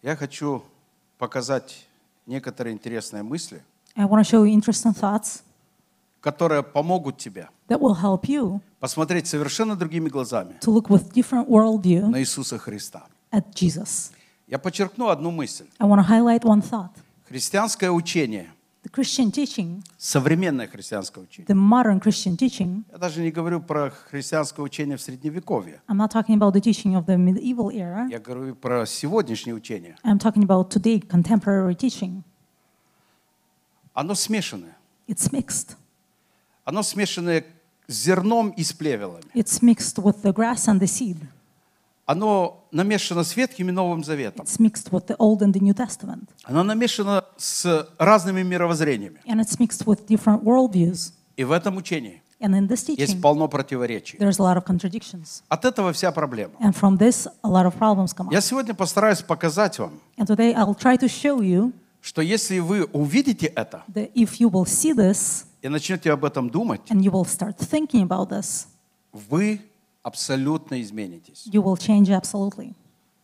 Я хочу показать некоторые интересные мысли, I want to show you interesting thoughts которые помогут тебе that will help you посмотреть совершенно другими глазами to look with different worldview на Иисуса Христа. at Jesus. Я подчеркну одну мысль. I want to highlight one thought. Христианское учение, The Christian teaching, современное христианское учение. the modern Christian teaching, Я даже не говорю про христианское учение в Средневековье. I'm not talking about the teaching of the medieval era. Я говорю про сегодняшнее учение. I'm talking about today, contemporary teaching. Оно смешанное. It's mixed. Оно смешанное с зерном и с плевелами. It's mixed with the grass and the seed. Оно намешано с Ветхим и Новым Заветом. It's mixed with the Old and the New Testament. Оно намешано с разными мировоззрениями. And it's mixed with different worldviews. И в этом учении And in this есть teaching, полно противоречий. there's a lot of contradictions. От этого вся проблема. And from this, a lot of problems come Я up. сегодня постараюсь показать вам, And today, I'll try to show you что если вы увидите это that if you will see this и начнете об этом думать, and you will start thinking about this, вы абсолютно изменитесь. you will change absolutely.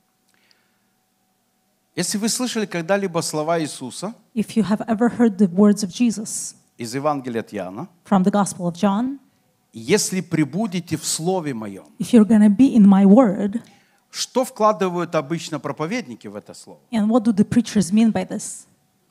Если вы слышали когда-либо слова Иисуса If you have ever heard the words of Jesus из Евангелия от Иоанна, from the Gospel of John, если пребудете в Слове Моем, if you're going to be in my word, что вкладывают обычно проповедники в это слово? and what do the preachers mean by this?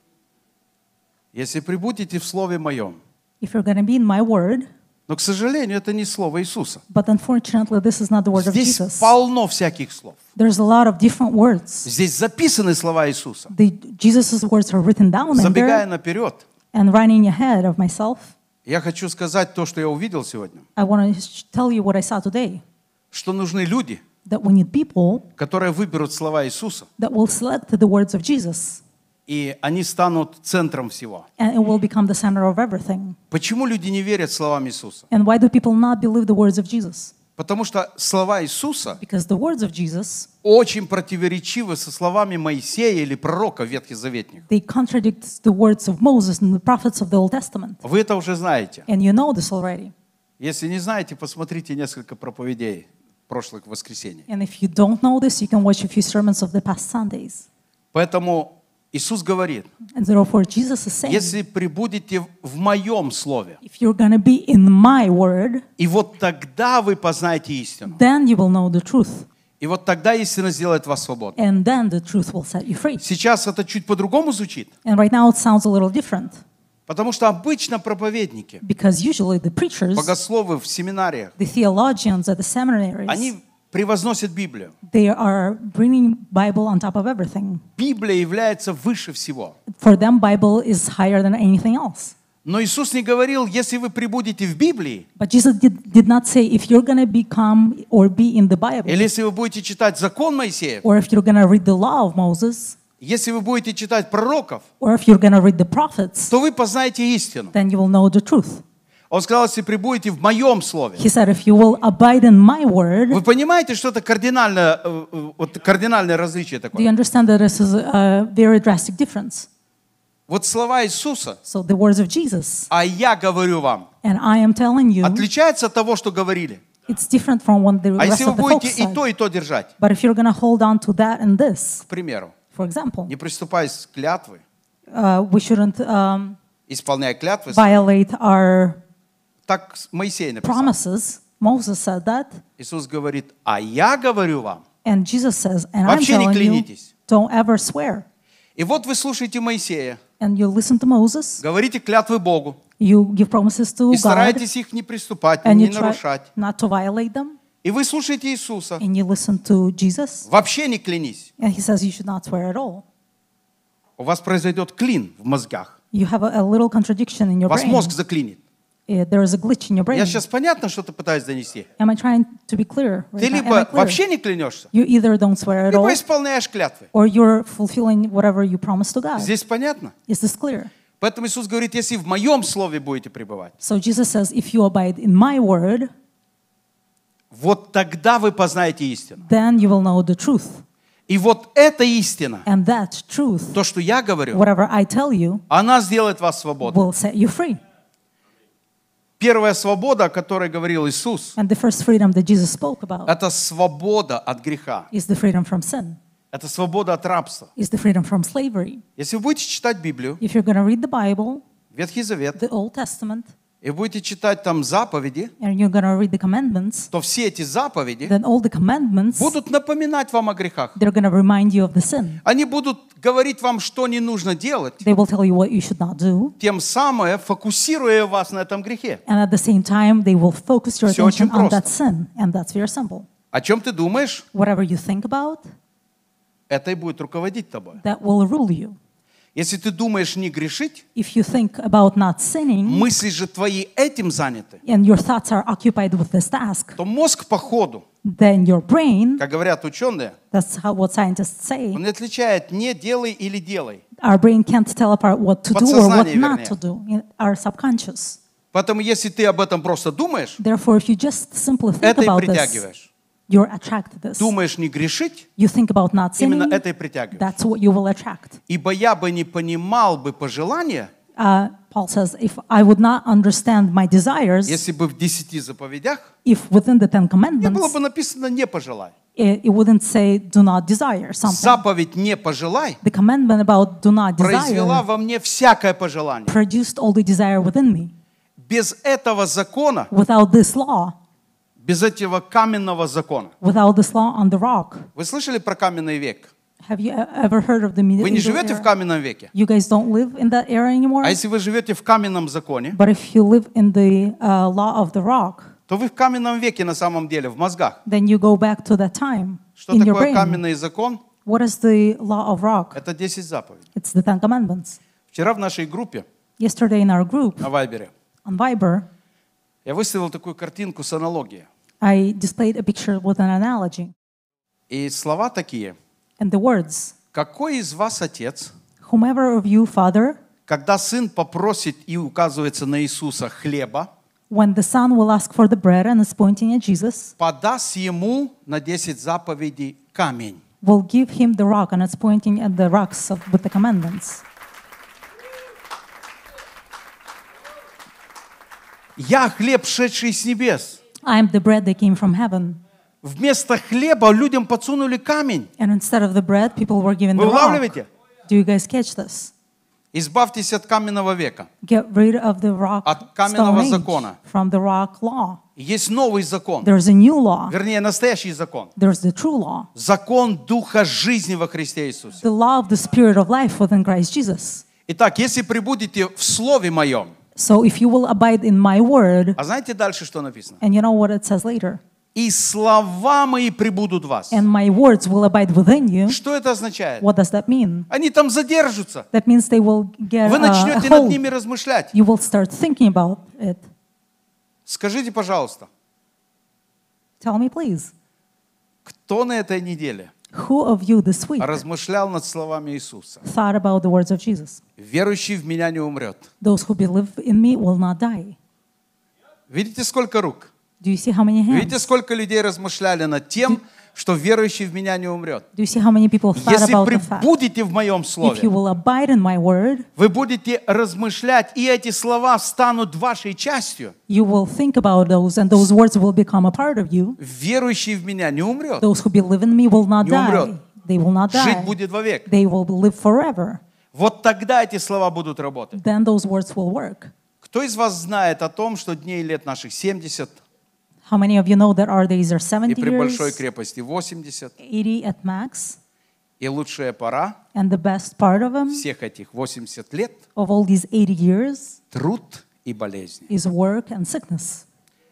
Если пребудете в Слове Моем, If you're going to be in my word, но, к сожалению, это не Слово Иисуса. but unfortunately this is not the word of Здесь Jesus. полно всяких слов. There's a lot of different words. Здесь записаны слова Иисуса. Jesus' words are written down in Забегая there, наперед, and running ahead of myself, я хочу сказать то, что я увидел сегодня, I want to tell you what I saw today, что нужны люди, that we need people которые выберут слова Иисуса, that will select the words of Jesus, и они станут центром всего. and it will become the center of everything. Почему люди не верят словам Иисуса? And why do people not believe the words of Jesus? Потому что слова Иисуса Because the words of Jesus, очень противоречивы со словами Моисея или пророка ветхозаветных. they contradict the words of Moses and the prophets of the Old Testament. Вы это уже знаете. And you know this already. Если не знаете, посмотрите несколько проповедей прошлых воскресений. And if you don't know this, you can watch a few sermons of the past Sundays. Поэтому Иисус говорит, And therefore, Jesus is saying, если пребудете в Моем Слове, if you're going to be in my word, и вот тогда вы познаете истину. then you will know the truth. И вот тогда истина сделает вас свободным. And then the truth will set you free. Сейчас это чуть по-другому звучит, And right now it sounds a little different. потому что обычно проповедники, Because usually the preachers, богословы в семинариях, the theologians at the seminaries, они превозносят Библию. they are bringing Bible on top of everything. Библия является выше всего. For them, Bible is higher than anything else. Но Иисус не говорил, если вы пребудете в Библии, But Jesus did not say if you're going to become or be in the Bible, или если вы будете читать закон Моисеев, or if you're going to read the law of Moses, если вы будете читать пророков, or if you're going to read the prophets, то вы познаете истину. then you will know the truth. Он сказал, если пребудете в Моем Слове. He said, if you will abide in my word, Вы понимаете, что это кардинальное различие do you такое? understand that this is a very drastic difference? Вот слова Иисуса, So the words of Jesus, а я говорю вам, and I am telling you, отличается от того, что говорили. it's different from what the А rest если вы of the folks будете said. и то держать, But if you're going to hold on to that and this, к примеру, for example, не приступая с клятвы, we shouldn't исполняя клятвы, violate our так Моисей написал. promises. Moses said that, Иисус говорит, а я говорю вам. and Jesus says, and I'm Вообще не telling you, клянитесь. don't ever swear. И вот вы слушаете Моисея, And you listen to Moses, говорите клятвы Богу, you give promises to и God, стараетесь их не приступать, and не you try нарушать. not to violate them, И вы слушаете Иисуса, and you listen to Jesus, вообще не клянись. and he says you should not swear at all. У вас произойдет клин в мозгах. You have a little contradiction in your Вас brain. мозг заклинит. There is a glitch in your brain. Я сейчас понятно что-то пытаюсь донести. Am I trying to be clear? Ты Right now? Am I либо clear? вообще не клянешься, You either don't swear at all, либо исполняешь клятвы. or you're fulfilling whatever you promised to God. Здесь понятно? Is this clear? Поэтому Иисус говорит, если в Моем Слове будете пребывать, So Jesus says, if you abide in my word, вот тогда вы познаете истину. then you will know the truth. И вот эта истина, And that truth, то, что я говорю, whatever I tell you, она сделает вас свободным. will set you free. Первая свобода, о которой говорил Иисус, And the first freedom that Jesus spoke about это свобода от греха. is the freedom from sin. Это свобода от рабства. is the freedom from slavery. Если вы будете читать Библию, If you're going to read the Bible, Ветхий Завет, the Old Testament, и будете читать там заповеди, and you're going to read the commandments, то все эти заповеди then all the commandments, будут напоминать вам о грехах. they're going to remind you of the sin. Они будут говорить вам, что не нужно делать, They will tell you what you should not do. тем самым фокусируя вас на этом грехе. And at the same time, they will focus your Всё очень attention on просто. that sin. And that's very simple. О чем ты думаешь, Whatever you think about, это и будет руководить тобой. that will rule you. Если ты думаешь не грешить, If you think about not sinning, мысли же твои этим заняты, and your thoughts are occupied with this task, то мозг по ходу, then your brain, как говорят ученые, what scientists say, он не отличает не делай или делай. our brain can't tell apart what to do or what Подсознание, not вернее. to do in our subconscious. Поэтому если ты об этом просто думаешь, Therefore, if you just simply think это и about this, притягиваешь. you're attracted to this. Думаешь не грешить, You think about not именно sinning, это и притягиваешь. that's what you will attract. Ибо я бы не понимал бы пожелания, Paul says, if I would not understand my desires, если бы в 10 заповедях if within the Ten не было Commandments, бы написано «не пожелай». it wouldn't say, do not desire something. Заповедь «не пожелай» The commandment about do not произвела desire во мне всякое пожелание. produced all the desire within me. Без этого закона, Without this law, без этого каменного закона. without this law on the rock, Вы слышали про каменный век? have you ever heard of the Вы не medieval живете в era? каменном веке. You guys don't live in that era anymore? А если вы живете в каменном законе, But if you live in the law of the rock, то вы в каменном веке на самом деле, в мозгах. then you go back to that time Что in your такое brain. каменный закон? What is the law of rock? Это 10 заповедей. It's the Ten Commandments. Вчера в нашей группе Yesterday in our group на Вайбере on Viber, я выставил такую картинку с аналогией. I displayed a picture with an analogy. И слова такие. And the words, Какой из вас отец, whomever of you, father, когда сын попросит и указывается на Иисуса хлеба, when the son will ask for the bread and is pointing at Jesus, подаст ему на 10 заповедей камень? will give him the rock and it's pointing at the rocks with the commandments. Я хлеб, шедший с небес. I am the bread that came from heaven. Вместо хлеба людям подсунули камень. And instead of the bread, people were given Вы the rock. улавливаете? Do you guys catch this? Избавьтесь от каменного века. Get rid of the rock От каменного stone age, закона. from the rock law. Есть новый закон. There's a new law. Вернее, настоящий закон. There's the true law. Закон Духа жизни во Христе Иисусе. The law of the spirit of life within Christ Jesus. Итак, если прибудете в Слове Моем, So if you will abide in my word, а знаете дальше, что написано? and you know what it says later, И слова Мои прибудут в вас. and my words will abide within you, Что это означает? what does that mean? Они там задержатся. That means they will get Вы a начнете над hold. ними размышлять. You will start thinking about it. Скажите, пожалуйста, Tell me, please, кто на этой неделе who of you this week размышлял над словами Иисуса? thought about the words of Jesus? Верующий в Меня не умрет. Those who believe in me will not die. Видите, сколько рук? Do you see how many Видите, hands? сколько людей размышляли над тем, что верующий в Меня не умрет? Do you see how many people thought Если about the fact? прибудете в Моем If you Слове, will abide in my word, вы будете размышлять, и эти слова станут вашей частью. you will think about those, and those words will become a part of you. Верующий в Меня не умрет. Those who believe in me will not Не умрет. die. They will not Жить die. будет вовек. They will live forever. Вот тогда эти слова будут работать. Then those words will work. Кто из вас знает о том, что дней и лет наших 70, How many of you know that our days are и 70 при большой years, крепости 80, 80 at max, и лучшая пора and the best part of them, всех этих 80 лет of all these 80 years, – труд и болезни. is work and sickness.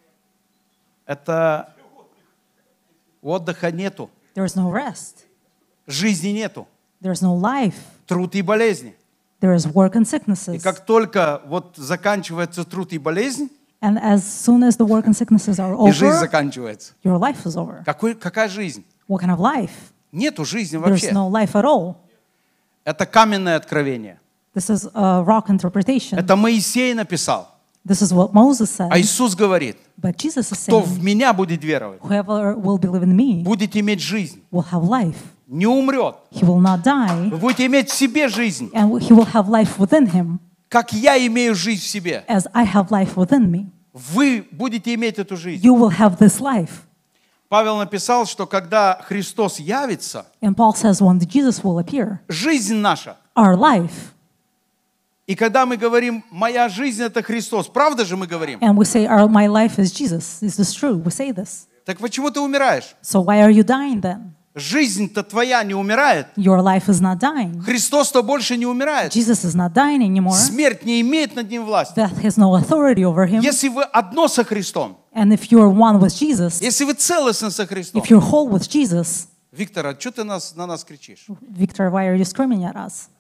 Это отдыха нету, There's no rest. жизни нету, There's no life. труд и болезни. There is work and И sicknesses. как только вот заканчивается труд и болезнь, And as soon as the work and sicknesses are и жизнь over, заканчивается. your life is over. Какая жизнь? What kind of life? Нету жизни There's вообще. no life at all. Это каменное откровение. This is a rock interpretation. Это Моисей написал. This is what Moses said. А Иисус говорит, But Jesus is кто saying, в Меня будет веровать, whoever will believe in me будет иметь жизнь, will have life. не умрет. He will not die, Вы будете иметь в себе жизнь, and he will have life within him, как я имею жизнь в себе. as I have life within me. Вы будете иметь эту жизнь. You will have this life. Павел написал, что когда Христос явится, And Paul says when Jesus will appear, жизнь наша, our life, и когда мы говорим, моя жизнь это Христос, правда же мы говорим? and we say, my life is Jesus. Is this true? We say this. Так почему ты умираешь? So why are you dying then? Жизнь-то твоя не умирает. Your life is not dying. Христос-то больше не умирает. Jesus is not dying anymore. Смерть не имеет над ним власти. Death has no authority over him. Если вы одно со Христом, And if you're one with Jesus, если вы целостны со Христом, if you're whole with Jesus, Виктор, а что ты на нас кричишь? Victor, why are you screaming at us?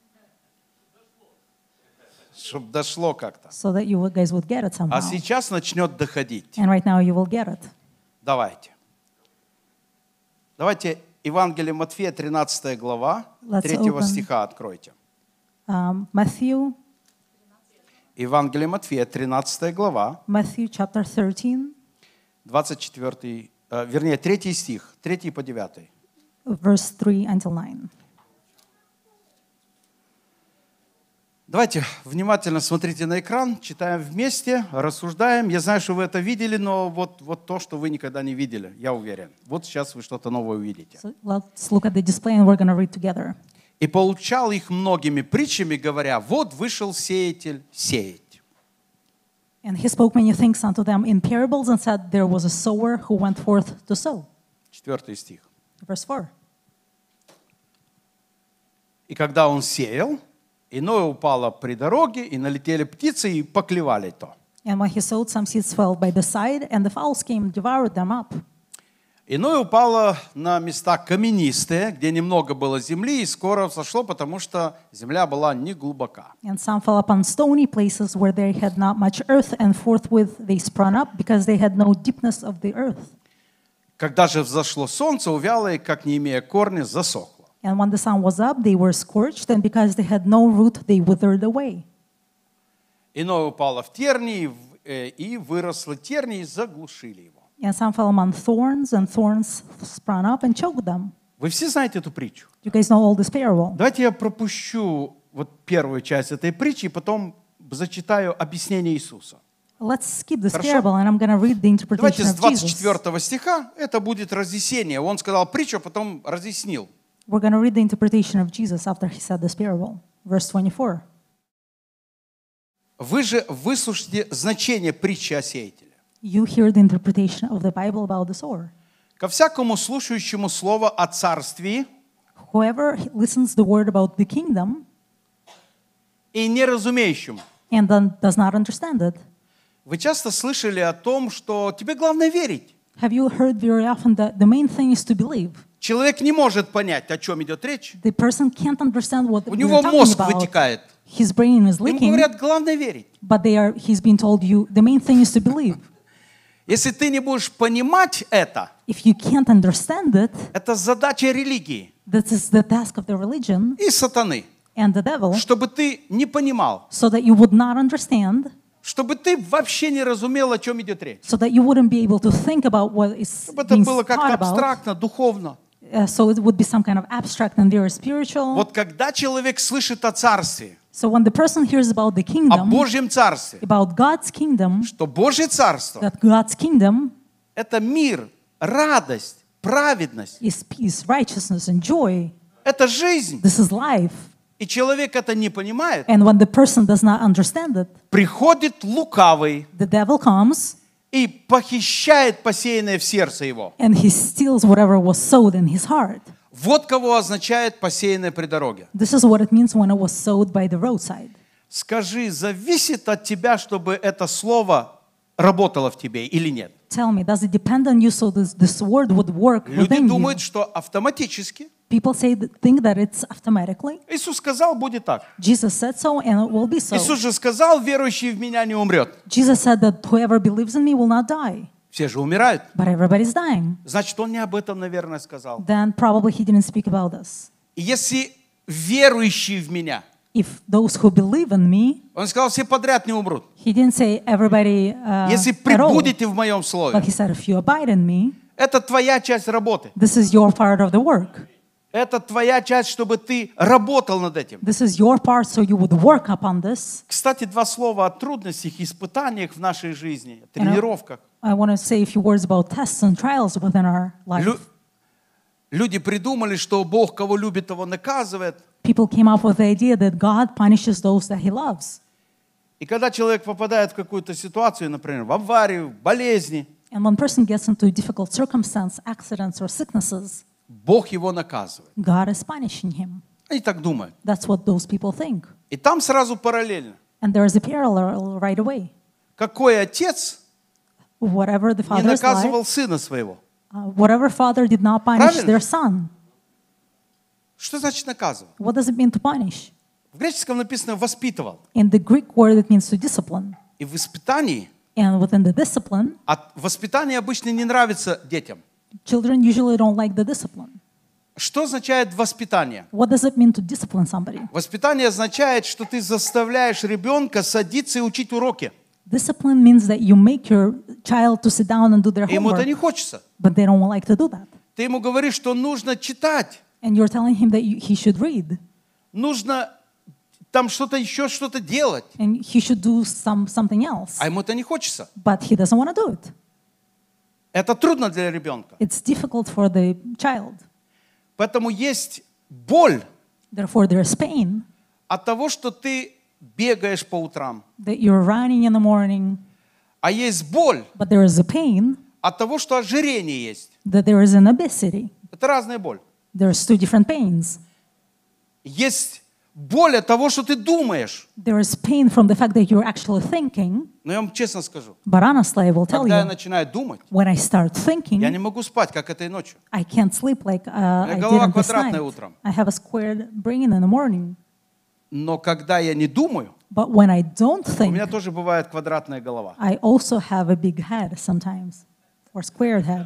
Чтобы дошло как-то. So that you guys would get it somehow. А сейчас начнет доходить. And right now you will get it. Давайте. Давайте Евангелие Матфея, 13 глава, Let's 3 open. стиха откройте. Matthew Евангелие Матфея, 13 глава, chapter 13, 24, вернее, 3 стих, 3 по 9. verse 3 until 9. Давайте внимательно смотрите на экран, читаем вместе, рассуждаем. Я знаю, что вы это видели, но вот то, что вы никогда не видели, я уверен. Вот сейчас вы что-то новое увидите. So let's look at the display and we're going to read together. «И поучал их многими притчами, говоря, вот вышел сеятель сеять». And he spoke many things unto them in parables and said, there was a sower who went forth to sow. 4 стих. Verse 4. «И когда он сеял, иное упало при дороге, и налетели птицы, и поклевали то. And when he sowed, some seeds fell by the side, and the fowls came and devoured them up. Иное упало на места каменистые, где немного было земли, и скоро сошло, потому что земля была не глубока. And some fell upon stony places where they had not much earth, and forthwith they sprung up, because they had no deepness of the earth. Когда же взошло солнце, увяло, и, как не имея корня, засохло. And when the sun was up, they were scorched, and because they had no root, they withered away. Иное упало в тернии, и выросло тернии, и заглушили его». And some fell among thorns, and thorns sprung up and choked them. Вы все знаете эту притчу? You guys know all this parable. Давайте я пропущу вот первую часть этой притчи, и потом зачитаю объяснение Иисуса. Let's skip this Хорошо. parable, and I'm going to read the Давайте interpretation с of Jesus. 24 стиха, это будет разъяснение. Он сказал притчу, а потом разъяснил. We're going to read the interpretation of Jesus after he said this parable. Verse 24. Вы же выслушайте значение притчи о сеятеле. You hear the interpretation of the Bible about the sower. Ко всякому слушающему слово о царстве Whoever listens the word about the kingdom и неразумеющему. and then does not understand it. Вы часто слышали о том, что тебе главное верить. Have you heard very often that the main thing is to believe? Человек не может понять, о чем идет речь. The person can't understand what У we're него talking мозг about. вытекает. His brain is Ему leaking, говорят, главное верить. but he's been told the main thing is to believe. Если ты не будешь понимать это, If you can't understand it, это задача религии this is the task of the religion и сатаны, and the devil, чтобы ты не понимал, so that you would not understand, чтобы ты вообще не разумел, о чем идет речь. so that you wouldn't be able to think about what is Чтобы это being было как-то taught about. абстрактно, духовно. So it would be some kind of abstract and very spiritual. Вот когда человек слышит о царстве, So when the person hears about the о kingdom, Божьем царстве, about God's kingdom, что Божье царство that God's kingdom – это мир, радость, праведность, is peace, righteousness, and joy. это жизнь. This is life. И человек это не понимает, And when the person does not understand it, приходит лукавый the devil comes и похищает посеянное в сердце его. and he steals whatever was sowed in his heart. Вот кого означает посеянное при дороге. This is what it means when it was sowed by the roadside. Скажи, зависит от тебя, чтобы это слово работало в тебе или нет? Tell me, does it depend on you so this word would work Люди within you? думают, что автоматически. People think that it's automatically. Иисус сказал, будет так. Jesus said so, and it will be so. Иисус же сказал, верующий в меня не умрет. Jesus said that whoever believes in me will not die. Все же умирают. But everybody's dying. Значит, он не об этом, наверное, сказал. Then probably he didn't speak about this. И если верующий в меня, If those who believe in me, он сказал, все подряд не умрут. he didn't say everybody Если at all. пребудете в моем слове, But he said, if you abide in me, это твоя часть работы. this is your part of the work. Это твоя часть, чтобы ты работал над этим. This is your part, so you would work upon this. Кстати, два слова о трудностях, испытаниях в нашей жизни, тренировках. I want to say a few words about tests and trials within our life. Люди придумали, что Бог, кого любит, того наказывает. People came up with the idea that God punishes those that He loves. И когда человек попадает в какую-то ситуацию, например, в аварию, в болезни, And when a person gets into a difficult circumstance, accidents or sicknesses, Бог его наказывает. God is punishing him. Они так думают. That's what those people think. И там сразу параллельно. And there is a parallel right away. Какой отец Whatever the не father's life, наказывал сына своего? whatever father did not punish Правильно? their son. Что значит наказывал? What does it mean to punish? В греческом написано «воспитывал». In the Greek word, it means to discipline. И в воспитании, And within the discipline, воспитание обычно не нравится детям. children usually don't like the discipline. Что означает воспитание? What does it mean to discipline somebody? Воспитание означает, что ты заставляешь ребенка садиться и учить уроки. Discipline means that you make your child to sit down and do their Ему это homework, не хочется. but they don't like to do that. Ты ему говоришь, что нужно читать, And you're telling him that he should read, нужно там что-то еще, что-то делать. and he should do something else, А ему это не хочется. but he doesn't want to do it. Это трудно для ребенка. It's difficult for the child. Поэтому есть боль Therefore, there is pain от того, что ты бегаешь по утрам. that you're running in the morning, А есть боль but there is a pain от того, что ожирение есть. that there is an obesity. Это разная боль. There's two different pains. Есть боль от того, что ты думаешь. There is pain from the fact that you're actually thinking, Но я вам честно скажу, but honestly, I will tell когда я you, начинаю думать, when I start я thinking, не могу спать, как этой ночью. I can't sleep like I голова didn't this квадратная night. утром. I have a squared brain in the morning. Но когда я не думаю, But when I don't у меня think, тоже бывает квадратная голова. I also have a big head sometimes, or squared head.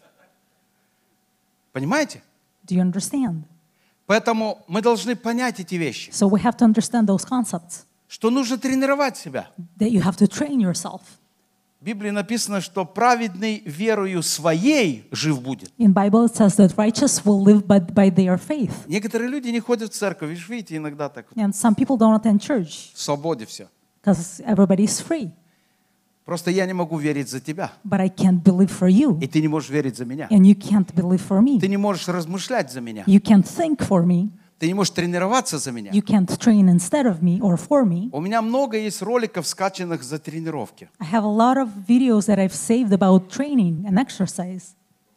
Понимаете? Do you understand? Поэтому мы должны понять эти вещи, So we have to understand those concepts, что нужно тренировать себя. that you have to train yourself. В Библии написано, что праведный верою своей жив будет. In Bible it says that righteous will live by their faith. Некоторые люди не ходят в церковь, вы же видите, иногда так And some people don't attend church в свободе все. because everybody is free. Просто я не могу верить за тебя, But I can't believe for you, и ты не можешь верить за меня. and you can't believe for me. Ты не можешь размышлять за меня. You can't think for me. Ты не можешь тренироваться за меня. You can't train instead of me or for me. У меня много есть роликов, скачанных за тренировки. I have a lot of videos that I've saved about training and exercise.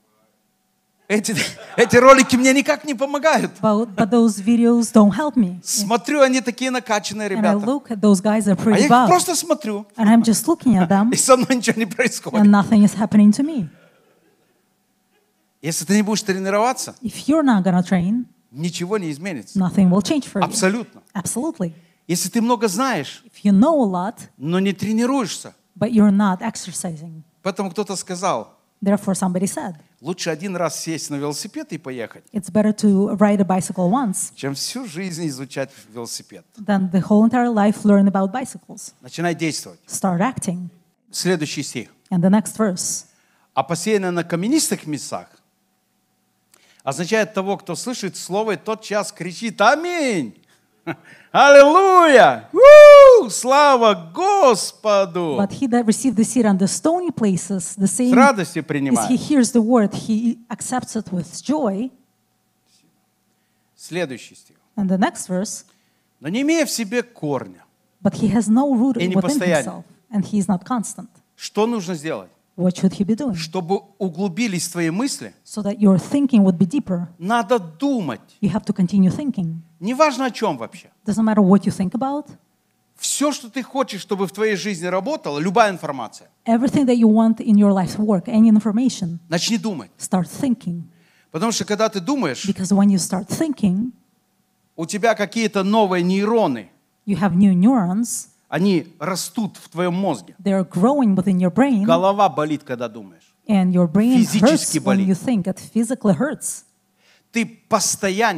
Эти ролики мне никак не помогают. But those videos don't help me. Смотрю, они такие накачанные And I ребята. look at those guys, they're А я pretty их buff. просто смотрю, And I'm just looking at them, и со мной ничего не происходит. and nothing is happening to me. Если ты не будешь тренироваться, If you're not going to train, ничего не изменится. nothing will change for you. Абсолютно. Absolutely. Если ты много знаешь, If you know a lot, но не тренируешься, but you're not exercising, поэтому кто-то сказал, therefore somebody said, лучше один раз сесть на велосипед и поехать, it's better to ride a bicycle once чем всю жизнь изучать велосипед. than the whole entire life learn about bicycles. Начинай действовать. Start acting. Следующий стих. And the next verse. А посеянное на каменистых местах означает того, кто слышит слово и тотчас кричит «Аминь! Аллилуйя! Слава Господу!» But he that received the seed on the stony places, the С same радостью as he принимает. hears the word, he accepts it with joy. Следующий стих. And the next verse, Но не имея в себе корня, but he has no root И не within постоянен. himself, and he is not constant. что нужно сделать? What should he be doing? Чтобы углубились твои мысли, So that your thinking would be deeper, надо думать. you have to continue thinking. Неважно о чем вообще. Doesn't matter what you think about. Все, что ты хочешь, чтобы в твоей жизни работало, любая информация, Everything that you want in your life's work, any information, начни думать. start thinking. Потому что когда ты думаешь, Because when you start thinking, у тебя какие-то новые нейроны, you have new neurons, они растут в твоем мозге. they're growing within your brain, Голова болит, когда думаешь. and your brain hurts Физически when болит. you think. It physically hurts. Ты постоянен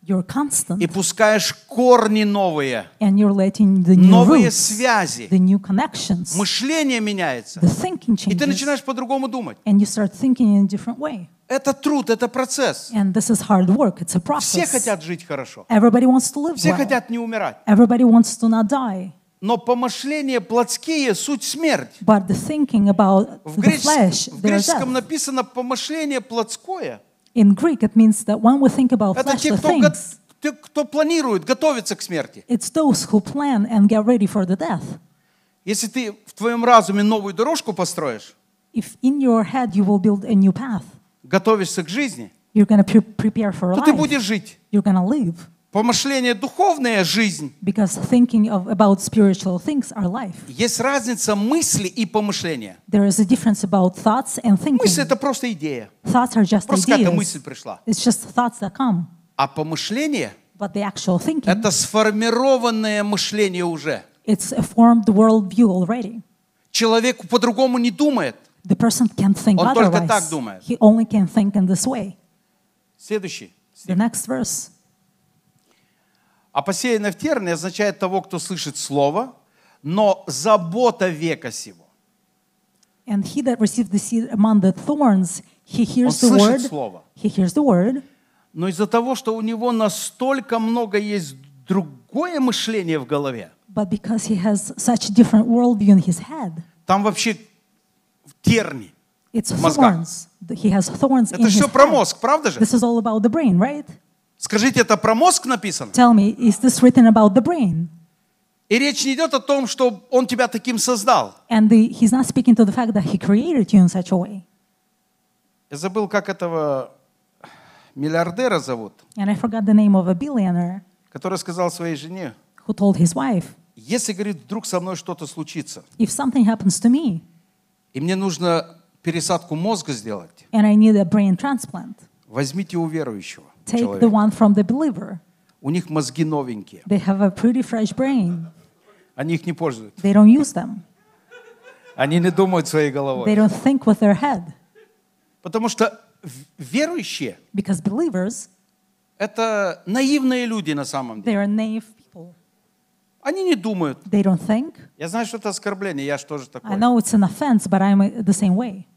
You're constant. И пускаешь корни новые, And you're letting the new новые roots, связи. the new connections, Мышление меняется. the thinking И ты changes. начинаешь по-другому думать. And you start thinking in a different way. Это труд, это процесс. And this is hard work. It's a Все process. хотят жить хорошо. Everybody wants to live Все well. хотят не умирать. Everybody wants to not die. Но помышления плотские — суть смерть. But the thinking about В the flesh, в their греческом death. написано «помышление плотское». In Greek, it means that when we think about Это те, fleshly things, кто планирует, готовится к смерти. it's those who plan and get ready for the death. Если ты в твоем разуме новую дорожку построишь, If in your head you will build a new path, готовишься к жизни, you're going to prepare for то ты life. будешь жить. You're going to live. Помышление духовная жизнь. Because thinking about spiritual things are life. Есть разница мысли и помышления. There is a difference about thoughts and thinking. Мысль — это просто идея. Thoughts are just Просто какая-то ideas. мысль пришла. It's just thoughts that come. А помышление But the actual — thinking, это сформированное мышление уже. it's a formed worldview already. Человек по-другому не думает. The person can't think Он только так otherwise. думает. He only can think in this way. Следующий. The next verse. А посеянное в терне означает того, кто слышит слово, но забота века сего. And he that received the seed among the thorns, he hears the Он word. слышит слово. He hears the word, Но из-за того, что у него настолько много есть другое мышление в голове, but because he has such different worldview in his head, там вообще терни. it's мозгах. thorns. He has thorns in Это his все про head. мозг, правда же? This is all about the brain, right? Скажите, это про мозг написано? Tell me, is this written about the brain? И речь не идет о том, что он тебя таким создал. And he's not speaking to the fact that he created you in such a way. Я забыл, как этого миллиардера зовут, And I forgot the name of a billionaire который сказал своей жене: who told his wife, если, говорит, вдруг со мной что-то случится, if something happens to me и мне нужно пересадку мозга сделать, and I need a brain transplant, возьмите у верующего take the человека. one from the believer. У них мозги новенькие, They have a pretty fresh brain. они их не пользуют. They don't use them. Они не думают своей They головой. don't think with their head. Потому что верующие Because believers, — это наивные люди на самом деле. they are naive people. Они не думают. They don't think. Я знаю, что это оскорбление, я же тоже I такой. know it's an offense, but I'm the same way.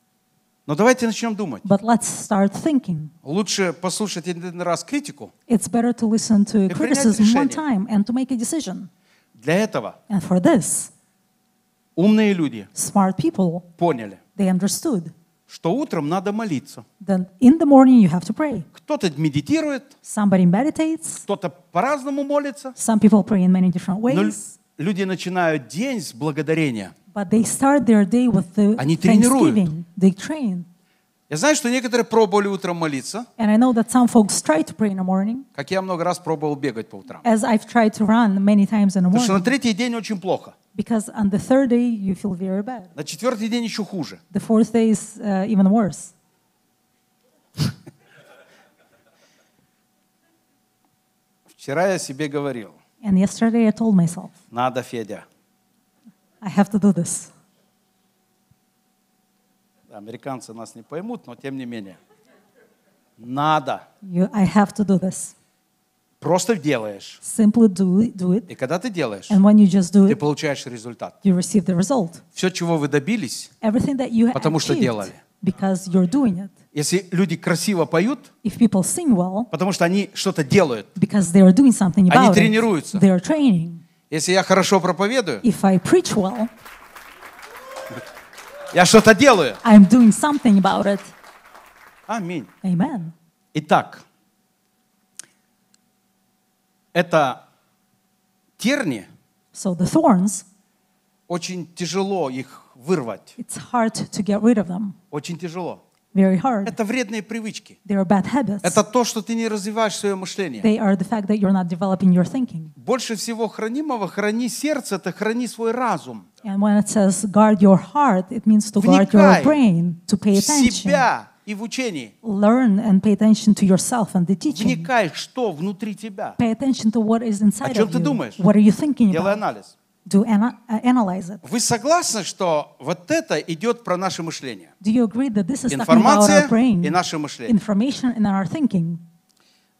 Но давайте начнем думать. But let's start thinking. Лучше послушать один раз критику. It's better to listen to И принять criticism one решение. time and to make a decision. Для этого And for this, умные люди smart people, поняли, they understood что утром надо молиться. that in the morning you have to pray. Кто-то медитирует, Somebody meditates. кто-то по-разному молится. Some people pray in many different Но ways. люди начинают день с благодарения. But they start their day with the Они тренируют. thanksgiving. They train. Я знаю, что некоторые пробовали утром молиться, And I know that some folks try to pray in the morning, как я много раз пробовал бегать по утрам. as I've tried to run many times in the Потому что на morning. третий день очень плохо. Because on the third day, you feel very bad. На четвертый день еще хуже. The fourth day is even worse. Вчера я себе говорил: And yesterday I told myself, надо, Федя. I have to do this. Американцы нас не поймут, но тем не менее. Надо. I have to do this. Просто делаешь. Simply do it. И когда ты делаешь, And when you just do ты it, получаешь результат. you receive the result. Все, чего вы добились, Everything that you Потому что achieved, делали. because you're doing it. если люди красиво поют, If people sing well, потому что они что-то делают. because they are doing something Они about it, тренируются. they are training. Если я хорошо проповедую, If I preach well, я что-то делаю. I'm doing something about it. Аминь. Amen. Итак, это терни, So the thorns, очень тяжело их вырвать. it's hard to get rid of them. Очень тяжело. Very hard. Это вредные привычки. They are bad habits. Это то, что ты не развиваешь свое мышление. They are the fact that you're not developing your thinking. Больше всего хранимого храни сердце, это храни свой разум. And when it says guard your heart, it means to guard your Вникай brain, to pay в attention. себя и в учении. Learn and pay attention to yourself and the teaching. Вникай, что внутри тебя. Pay attention to what is inside чем of ты you. думаешь? What are you thinking Делай about? анализ. Do analyze it. Вы согласны, что вот это идет про наше мышление? Do you agree that this is talking about our Информация brain, и наше мышление. information and our thinking?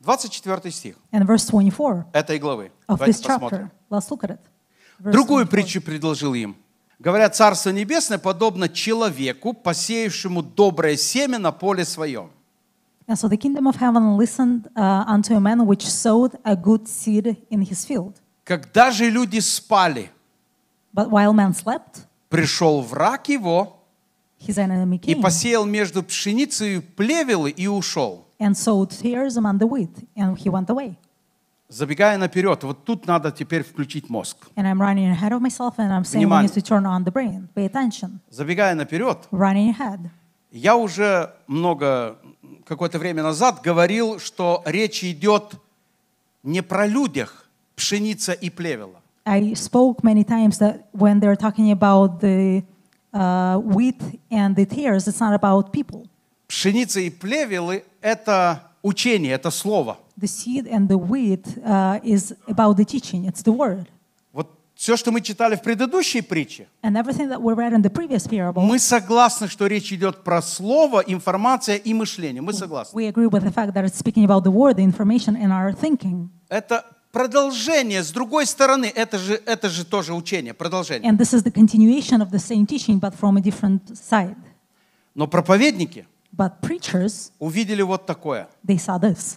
24 стих And verse 24 этой главы. of Давайте this посмотрим. chapter. Let's look at it. Verse Другую 24. притчу предложил им. Говорят, Царство Небесное подобно человеку, посеявшему доброе семя на поле своем. And so the kingdom of heaven listened unto a man which sowed a good seed in his field. Когда же люди спали, But while man slept, пришел враг его his enemy и came посеял между пшеницей плевелы и ушел. and sowed tares among the wheat, and he went away. Забегая наперед, вот тут надо теперь включить мозг. And I'm running ahead of myself, and I'm saying we Внимание. need to turn on the brain. Pay attention. Забегая наперед, Running ahead. я уже какое-то время назад говорил, что речь идет не про людях, пшеница и плевела. I spoke many times that when they're talking about the wheat and the tares, it's not about people. Пшеница и плевелы – это учение, это слово. The seed and the wheat is about the teaching. It's the word. Вот все, что мы читали в предыдущей притче, And everything that we read in the previous parable, мы согласны, что речь идет про слово, информация и мышление. Мы согласны. we agree with the fact that it's speaking about the word, the information, and our thinking. Это продолжение. С другой стороны, это же тоже учение, продолжение. And this is the continuation of the same teaching, but from a different side. Но проповедники But preachers, увидели вот такое. they saw this.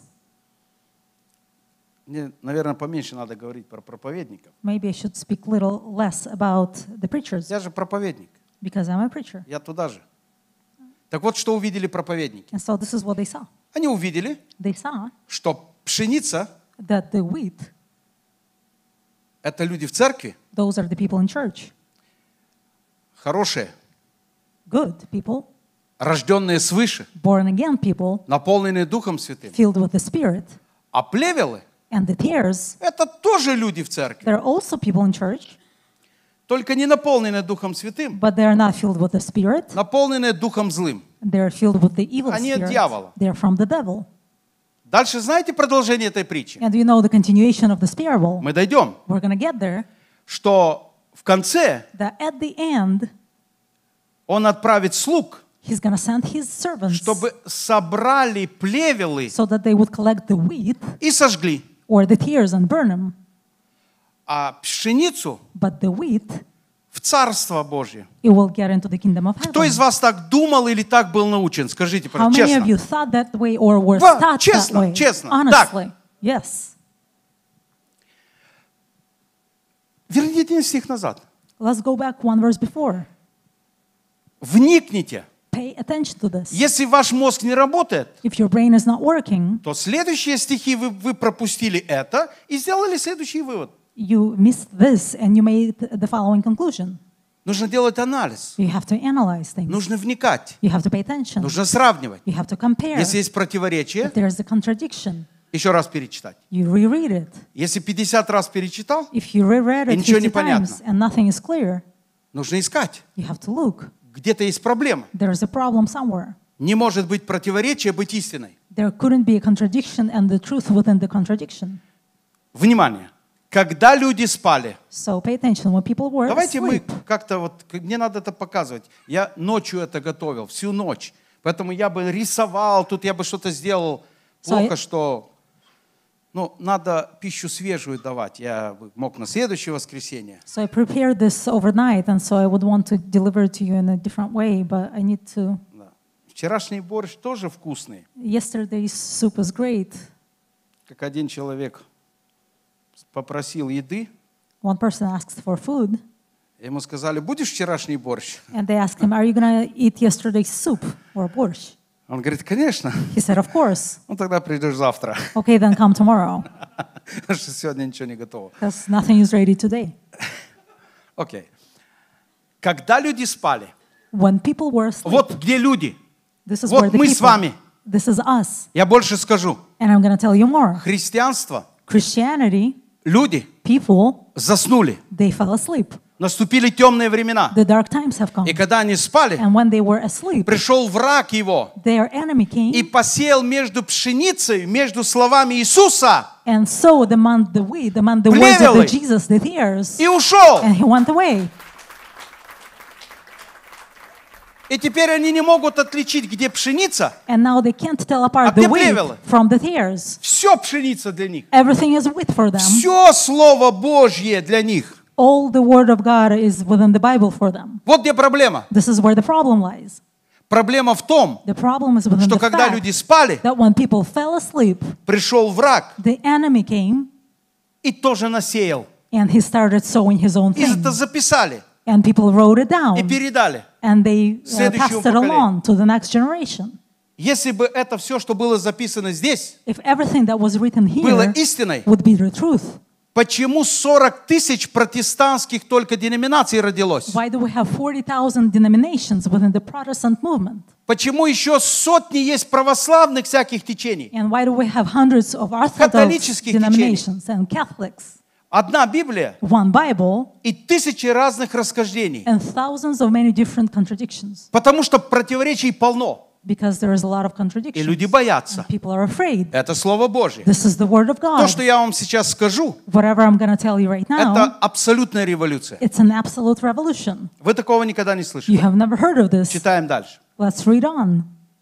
Мне, наверное, поменьше надо говорить про проповедников. Maybe I should speak little less about the preachers, Я же проповедник. because I'm a preacher. Я туда же. Так вот, что увидели проповедники? And so this is what they saw. Они увидели, They saw что пшеница that the wheat, – это люди в церкви, those are the people in church, хорошие, good people, рожденные свыше, born again people, наполненные Духом Святым. filled with the Spirit. А плевелы And the tares, – это тоже люди в церкви, they're also people in church, только не наполненные Духом Святым, but they're not filled with the Spirit. наполненные Духом злым. They're filled with the evil Они от spirit. дьявола. They're from the devil. Дальше знаете продолжение этой притчи? And you know the continuation of this parable. Мы дойдем, We're going to get there. что в конце That at the end, он отправит слуг, he's going to send his servants чтобы собрали плевелы so that they would collect the wheat и сожгли. or the tares and burn them. А пшеницу But the wheat, в Царство Божье. it will get into the kingdom of Кто из heaven. вас так думал или так был научен? Скажите, How пожалуйста, many of you честно. thought that way or were Ва- taught that честно, way? честно. Honestly. Yes. Верните стих назад. Let's go back one verse before. Вникните. Pay attention to this. Если ваш мозг не работает, If your brain is not working, то следующие стихи вы пропустили это и сделали следующий вывод. you missed this and you made the following conclusion. Нужно делать анализ. You have to analyze things. Нужно вникать. You have to pay attention. Нужно сравнивать. You have to compare. Если есть противоречие, If there's a contradiction, еще раз перечитать. you reread it. Если 50 раз перечитал, If you reread И it ничего 50 не понятно. times and nothing is clear, нужно искать. you have to look. Где-то есть проблема. There's a problem somewhere. Не может быть противоречия быть истиной. There couldn't be a contradiction and the truth within the contradiction. Внимание. Когда люди спали, So pay attention. When people were давайте мы asleep, как-то мне надо это показывать. Я ночью это готовил, всю ночь. Поэтому я бы рисовал, тут я бы что-то сделал. Плохо, что надо пищу свежую давать. Я бы мог на следующее воскресенье. so I prepared this overnight, and so I would want to deliver it to you in a different way, but I need to. Да. Вчерашний борщ тоже вкусный. Yesterday's soup was great. Как один человек попросил еды, One person asked for food, ему сказали, будешь вчерашний борщ? and they asked him, "Are you gonna eat yesterday's soup or borscht?" Он говорит, конечно. He said, "Of course." Ну тогда придешь завтра. Okay, then come tomorrow, Потому что сегодня ничего не готово. because nothing is ready today. Окей. Когда люди спали, When people were asleep, вот где люди. this is Вот where the мы с people. вами. This is us, Я больше скажу. and I'm gonna tell you more. Христианство, Christianity, люди people, заснули. they fell asleep. Наступили темные времена. The dark times have come, И когда они спали, and when they were asleep, пришел враг его their enemy и came посеял между пшеницей, между словами Иисуса and sowed among the wheat, among the words of Плевелы. the Jesus, the tares, и ушел. and he went away. И теперь они не могут отличить, где пшеница. And now they can't tell apart где the wheat плевелы? from the tares. Все пшеница для них. Everything is wheat for them. Все Слово Божье для них. All the word of God is within the Bible for them. Вот где проблема. This is where the problem lies. Проблема в том, The problem is within что the когда fact люди спали, that when people fell asleep, пришел враг the enemy came и тоже насеял. and he started sowing his own И thing. это записали And people wrote it down и передали. and they Следующему passed it поколению. along to the next generation. Если бы это все, что было записано здесь, If everything that was written было here истиной, would be the truth, почему 40 тысяч протестантских только деноминаций родилось? why do we have 40,000 denominations within the Protestant movement? Почему еще сотни есть православных всяких течений? And why do we have hundreds of Orthodox Католических denominations and Catholics? Одна Библия One Bible и тысячи разных расхождений. and thousands of many different contradictions. Потому что противоречий полно. Because there is a lot of И contradictions. люди боятся. And people are afraid. Это Слово Божье. This is the word of То, God. что я вам сейчас скажу, Whatever I'm going to tell you right это now, абсолютная революция. it's an absolute revolution. Вы такого никогда не You слышали. have never heard of this. Читаем дальше. Let's read on.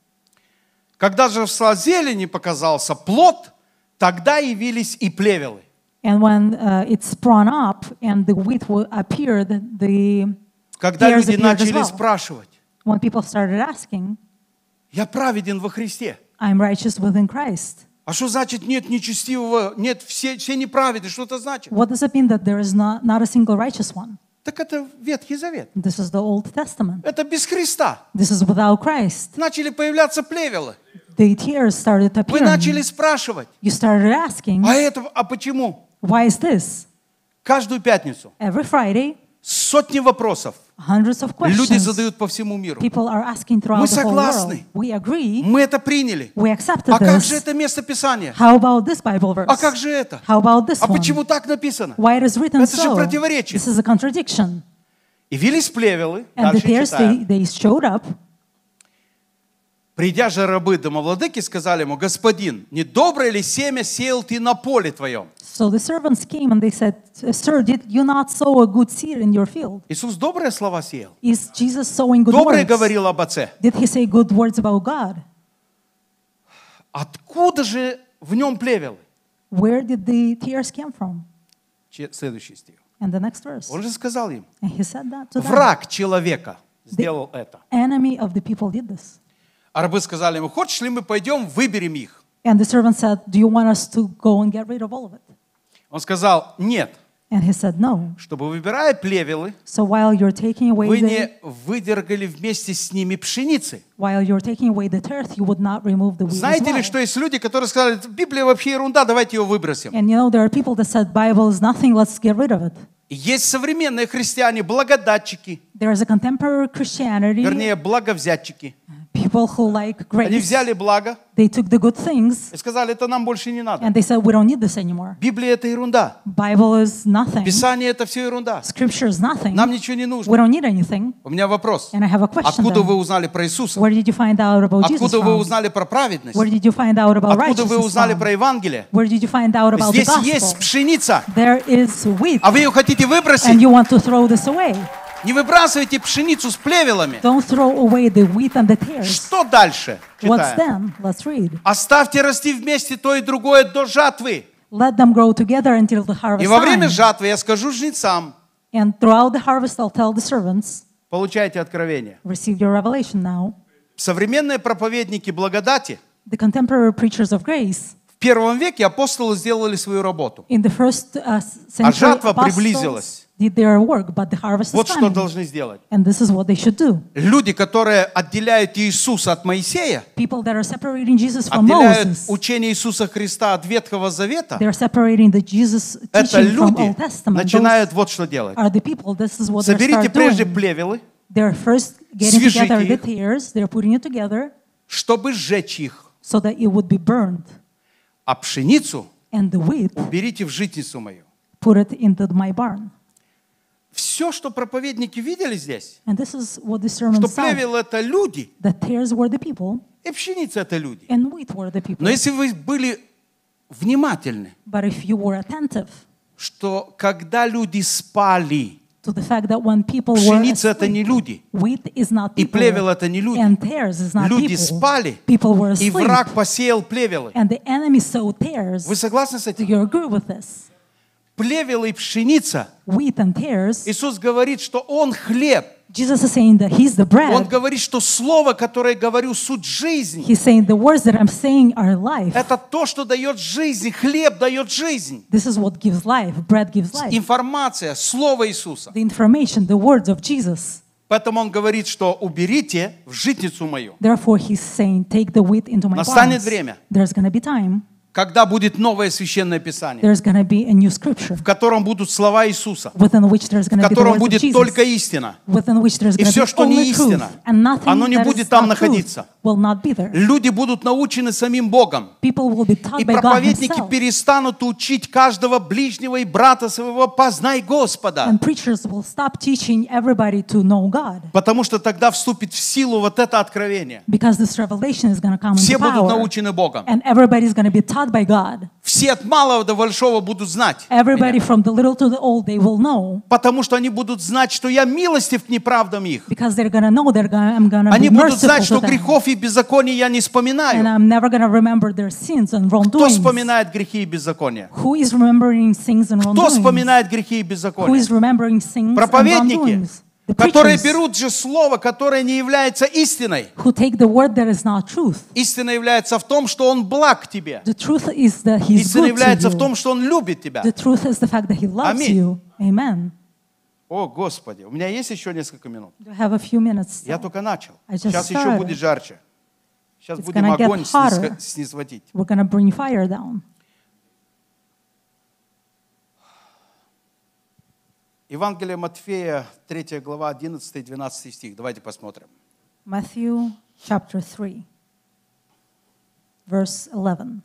Когда же в зелени показался плод, тогда явились и плевелы. And when it sprung up and the wheat appeared, the Когда tares люди appeared as начали well. спрашивать, When people started asking, я праведен во Христе. I'm righteous within Christ. А что значит нет нечестивого, нет, все неправедны, что это значит? What does it mean that there is not a single righteous one? Так это Ветхий Завет. This is the Old Testament. Это без Христа. This is without Christ. Начали появляться плевелы. The tears started Вы appearing. начали спрашивать, You started asking, а почему? why is this? Каждую пятницу Every Friday, сотни вопросов hundreds of люди questions задают по всему миру. people are asking throughout Мы the whole world. согласны. We agree. Мы это приняли. We accepted А как же this. это место Писания? How about this Bible verse? А как же это? How about this А one? почему так написано? Why it is written Это же so? противоречие. This is a contradiction. Явились плевелы, And the дальше tears, читаем. they showed up. Придя же рабы домовладыки, сказали ему, господин, не доброе ли семя сеял ты на поле твоем? So the servants came and they said, Sir, did you not sow a good seed in your field? Иисус добрые слова сеял. Is Jesus sowing good Доброе words? говорил об Отце. Did he say good words about God? Откуда же в нем плевелы? Where did the tears come from? Следующий стих. And the next verse. Он же сказал им, And he said that to them. враг человека сделал это. Enemy of the people did this. А рабы сказали ему, хочешь ли мы пойдем, выберем их? And the servant said, do you want us to go and get rid of all of it? Он сказал, нет, And he said, no. чтобы, выбирая плевелы, So while you're taking away вы the не выдергали вместе с ними пшеницы. tares, you would not remove the wheat as Знаете ли, well. что есть люди, которые сказали, Библия вообще ерунда, давайте ее выбросим. And you know, there are people that said, Bible is nothing, let's get rid of it. И есть современные христиане, благодатчики, There is a contemporary Christianity, вернее, благовзятчики. people who like Они grace. взяли благо They took the good things и сказали, это нам больше не надо. and they said, we don't need this anymore. Библия — это ерунда. Bible is nothing. Писание — это все ерунда. Scripture is nothing. Нам ничего не We нужно. don't need anything. У меня вопрос. And I have a question Откуда then. вы узнали про Иисуса? Where did you find out about Jesus Откуда вы from? узнали про праведность? Where did you find out about Откуда вы righteousness узнали from? про Евангелие? Where did you find out about the Здесь есть gospel? пшеница, There is wheat, а вы ее хотите and выбросить? you want to throw this away. Не выбрасывайте пшеницу с плевелами. Don't throw away the wheat and the tares. Что дальше? What's Читаем. then? Let's read. Оставьте расти вместе то и другое до жатвы. Let them grow together until the harvest И во время time. жатвы я скажу жнецам, And throughout the harvest, I'll tell the servants, получайте откровение. receive your revelation now. Современные проповедники благодати The contemporary preachers of grace, в первом веке апостолы сделали свою работу. in the first century, жатва apostles приблизилась. did their work, but the harvest Вот is что coming. должны сделать. And this is what they should do. Люди, которые отделяют Иисуса от Моисея, People that are separating Jesus from отделяют Moses, учение Иисуса Христа от Ветхого Завета, they're separating the Jesus это teaching from люди Old Testament. Those начинают вот что делать. are the people, this is what they Соберите start прежде doing. плевелы, They're first getting Свяжите together the их. tears, they're putting it together чтобы сжечь их, so that it would be burned. а пшеницу And the wheat, берите в житницу мою. put it into my barn. Все, что проповедники видели здесь, And this is what the что sermon said. плевел — это люди, The tares were the people, и пшеница — это люди. and wheat were the people. Но если вы были внимательны, But if you were attentive, что когда люди спали, to the fact that when people were Пшеница — это не asleep, люди. wheat is not И people, плевел — это не люди. and tares is not Люди people. спали, People were и asleep, враг посеял плевелы. and the enemy sowed tares. Вы согласны с Do этим? you agree with this? Плевел и пшеница. Wheat and tares. Иисус говорит, что Он хлеб. Jesus is saying that He's the Он bread. говорит, что слово, которое говорю, суть жизни. He's saying the words that I'm saying are life. Это то, что дает жизнь. Хлеб дает жизнь. This is what gives life. Bread gives life. Информация, слово Иисуса. The information, the words of Jesus. Поэтому Он говорит, что уберите в житницу мою. Therefore, He's saying, take the wheat into my Настанет barns. время. There's going to be time. Когда будет новое священное Писание, There's going to be a new scripture в котором будут слова Иисуса, within which there's going в to be the котором words of будет Jesus. только истина. Within which there's И going to все, be что не only truth. истина, And nothing оно не that будет is там not truth находиться. will not be there. Люди будут научены самим Богом. People will be taught И by God проповедники Himself. перестанут учить каждого ближнего и брата своего «познай Господа». And preachers will stop teaching everybody to know God. Потому что тогда вступит в силу вот это откровение. Because this revelation is going to come Все into будут power. научены Богом. And everybody's going to be taught by God. Все от малого до большого будут знать Everybody меня. from the little to the old, they will know. Потому что они будут знать, что я милостив к неправдам их. Because they're going to know that I'm going to be Они будут merciful знать, to что them. грехов и беззаконий я не And вспоминаю. I'm never going to remember their sins and Кто wrongdoings. вспоминает грехи и беззакония? Who is remembering sins and Кто wrongdoings? вспоминает грехи и Who беззакония? is remembering sins and Проповедники, wrongdoings? The которые preachers берут же слово, которое не является истиной. who take the word that is not truth. Истина является в том, что Он благ к тебе. The truth is that He's Истина good является to в том, you. что Он любит тебя. The truth is the fact that He loves Аминь. you. Amen. О, Господи, у меня есть еще несколько минут. Do I have a few minutes? Я still? только начал. I just Сейчас еще started. будет жарче. Сейчас It's будем gonna get огонь hotter. снисходить. We're going to bring fire down. Евангелие Матфея, 3 глава, 11-12 стих. Давайте посмотрим. Matthew chapter 3, verse 11.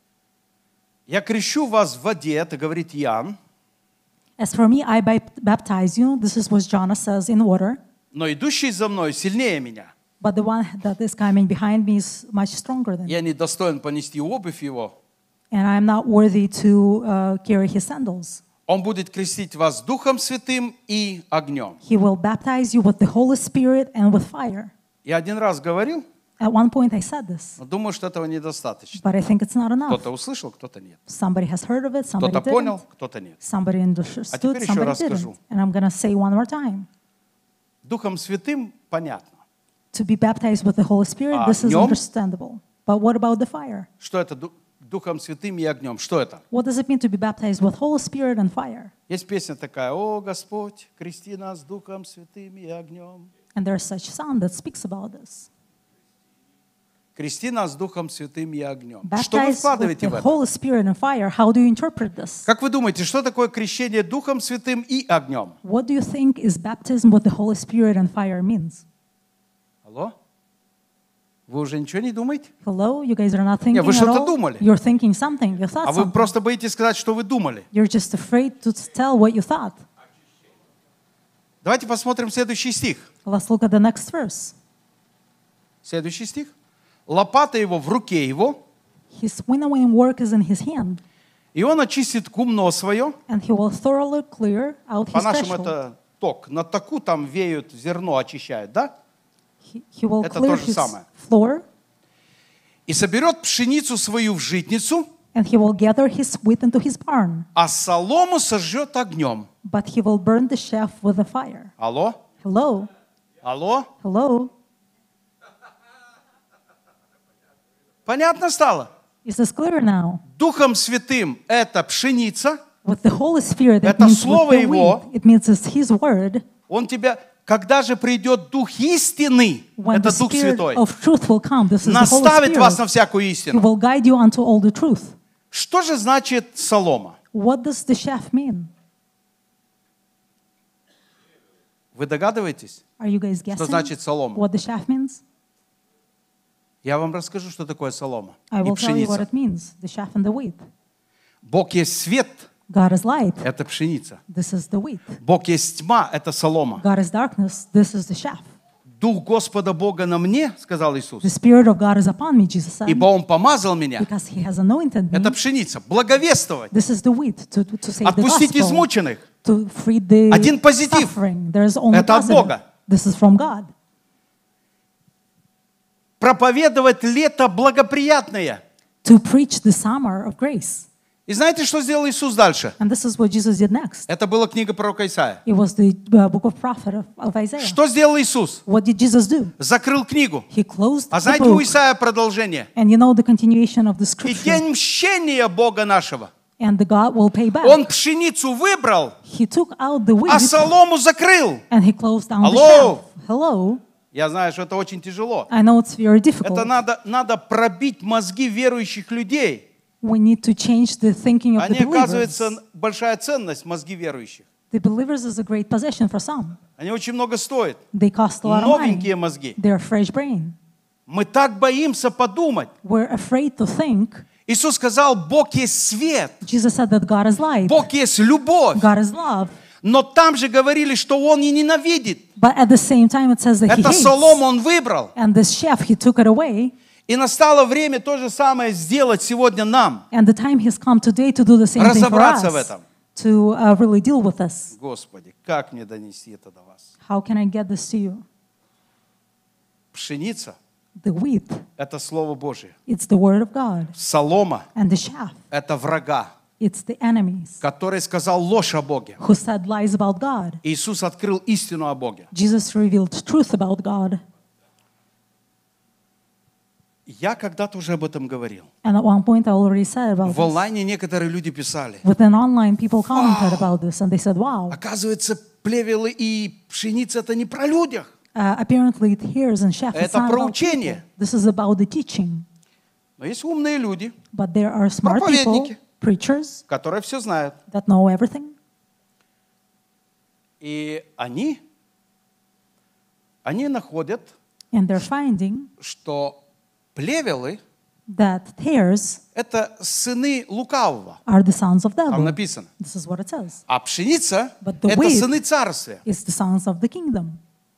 «Я крещу вас в воде», это говорит Иоанн, As for me, I baptize you. This is what John says in water. «но идущий за мной сильнее меня. But the one that is coming behind me is much stronger than me. Я не достоин понести обувь его. And I'm not worthy to carry his sandals. Он будет крестить вас Духом Святым и огнем». He will baptize you with the Holy Spirit and with fire. Я один раз говорил, At one point I said this, но думаю, что этого недостаточно. but I think it's not enough. Кто-то услышал, кто-то нет. Somebody has heard of it, somebody Кто-то понял, didn't. кто-то нет. Somebody understood, теперь еще somebody раз didn't. скажу. And I'm going to say one more time. Духом Святым понятно. To be baptized with the Holy Spirit, this is огнем? understandable. But what about the fire? Что это Духом Святым и огнем? Что это? What does it mean to be baptized with Holy Spirit and fire? Есть песня такая: «О, Господь, крести нас Духом Святым и огнем». And there's such song that speaks about this. Крести нас Духом Святым и огнем. Что вы Baptized with вкладываете в the это? Holy Spirit and fire. How do you interpret this? Как вы думаете, что такое крещение Духом Святым и огнем? What do you think is baptism with the Holy Spirit and fire means? Алло? Вы уже ничего не думаете? Hello? You guys are not thinking вы at что-то all? думали. You're thinking something. You thought А вы something. просто боитесь сказать, что вы думали. You're just afraid to tell what you thought. Давайте посмотрим следующий стих. Let's look at the next verse. Следующий стих. «Лопата его в руке его, His winnowing work is in his hand, и он очистит кумно свое». and he will thoroughly clear out his По-нашему threshold. это ток. На таку там веют, зерно очищают, да? He will Это clear то же his самое. floor, «И соберет пшеницу свою в житницу, and he will gather his wheat into his barn, а солому сожжет огнем». but he will burn the chaff with a fire. Алло? Hello? Алло? Hello? Понятно стало? Is this clear now? Духом Святым это пшеница. With the Holy Spirit, it Это means слово with the Его. wheat. It means it's His word. Он тебя... Когда же придет Дух истины, When это the Дух Spirit Святой, of truth will come, this is the Holy наставит вас на Spirit. всякую He истину. will guide you unto all the truth. Что же значит солома? What does the chaff mean? Вы догадываетесь? Are you guys Что guessing значит солома? what the chaff means? Я вам расскажу, что такое солома I и will tell you what пшеница. it means, the chaff and the wheat. Бог есть свет, God is light. это пшеница. This is the wheat. Бог есть тьма, это солома. God is darkness. This is the chaff. Дух Господа Бога на мне, сказал Иисус, The Spirit of God is upon me, Jesus said, ибо Он помазал меня. because He has anointed me. Это пшеница. Благовествовать. This is the wheat to say the Отпустить gospel. измученных. to free the Один позитив. suffering. There is only Это от positive. Бога. This is from God. Проповедовать лето благоприятное. To preach the summer of grace. И знаете, что сделал Иисус дальше? And this is what Jesus did next. Это была книга пророка Исаия. It was the book of prophet of Isaiah. Что сделал Иисус? What did Jesus do? Закрыл книгу. He closed А the знаете, у book. Исаия продолжение. And you know the continuation of the И scripture. день мщения Бога нашего. And the God will pay back. Он пшеницу выбрал, He took out the а wheat солому закрыл. and he closed down the Hello? chaff. Hello. Я знаю, что это очень тяжело. I know it's very difficult. Это надо пробить мозги верующих людей. We need to change the thinking of the Они, believers. оказывается, большая ценность, мозги верующих. The believers is a great possession for some. Они очень много стоят. They cost a lot of Новенькие money. мозги. They're fresh brain. Мы так боимся подумать. We're afraid to think. Иисус сказал, Бог есть свет, Jesus said that God is light. Бог есть любовь. God is love. Но там же говорили, что Он и ненавидит. But at the same time, it says that he Это hates. солому Он выбрал. And this chef, he took it away. И настало время то же самое сделать сегодня нам. And the time has come today to do the same thing for Разобраться в us. этом. To really deal with this. Господи, как мне донести это до вас? How can I get this to you? Пшеница The wheat, – это Слово Божие. it's the word of God. Солома And the chaff, – это врага, it's the enemies который сказал ложь о Боге. who said lies about God. Иисус открыл истину о Боге. Jesus revealed truth about God. Я когда-то уже об этом говорил. And at one point I already said about В this. онлайне некоторые люди писали. Within online, people commented about this and they said, wow, Оказывается, плевелы и пшеница – это не про людях. apparently it hears and chef. It's Это not про about people. учение. This is about the teaching. Но есть умные люди, But there are smart people, Проповедники. preachers, которые все знают. that know everything. И они находят, And they're finding что плевелы that tares – это сыны лукавого. are the sons of Там devil. написано. This is what it says. А пшеница – But the это wheat- сыны царствия. It's the sons of the kingdom.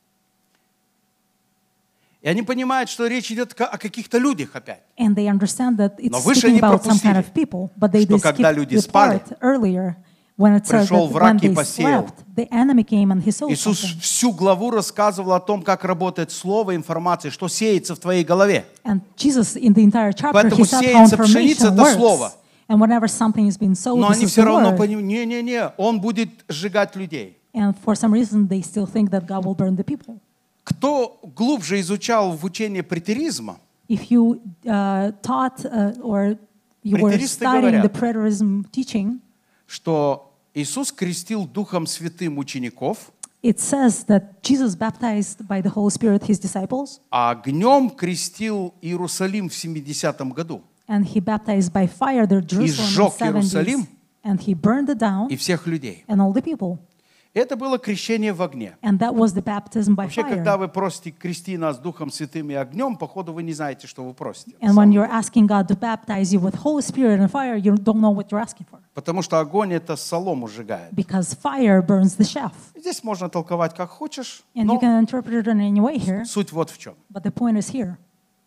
И они понимают, что речь идет о каких-то людях опять. And they understand that it's Но выше speaking они about some kind пропустили, of people. But they что когда skipped люди the спали, part earlier when it says пришел that враг when и they посеял. slept, the enemy came and he sowed Иисус something. всю главу рассказывал о том, как работает слово, информация, что сеется в твоей голове. And Jesus, in the entire chapter, Поэтому he said how сеется пшеница, information это слово. works. And whenever something is being sowed, Но this они is все the равно word. понимают, не-не-не, он будет сжигать людей. And for some reason, they still think that God will burn the people. Кто глубже изучал в учении претеризма, If you taught or you were Претеристы studying the говорят, preterism teaching, что Иисус крестил Духом Святым учеников, it says that Jesus baptized by the Holy Spirit his disciples, а огнем крестил Иерусалим в 70-м году. and he baptized by fire the Jerusalem сжег in 70s, Иерусалим and he burned it down И всех людей. and all the people. Это было крещение в огне. And that was the baptism by Вообще, когда fire. вы просите крести нас Духом Святым и огнем, походу вы не знаете, что вы просите. And when you're asking God to baptize you with Holy Spirit and fire, you don't know what you're asking for. Потому что огонь это солому сжигает. Because fire burns the chaff. Здесь можно толковать как хочешь, And you но can interpret it in any way here, суть вот в чем. but the point is here.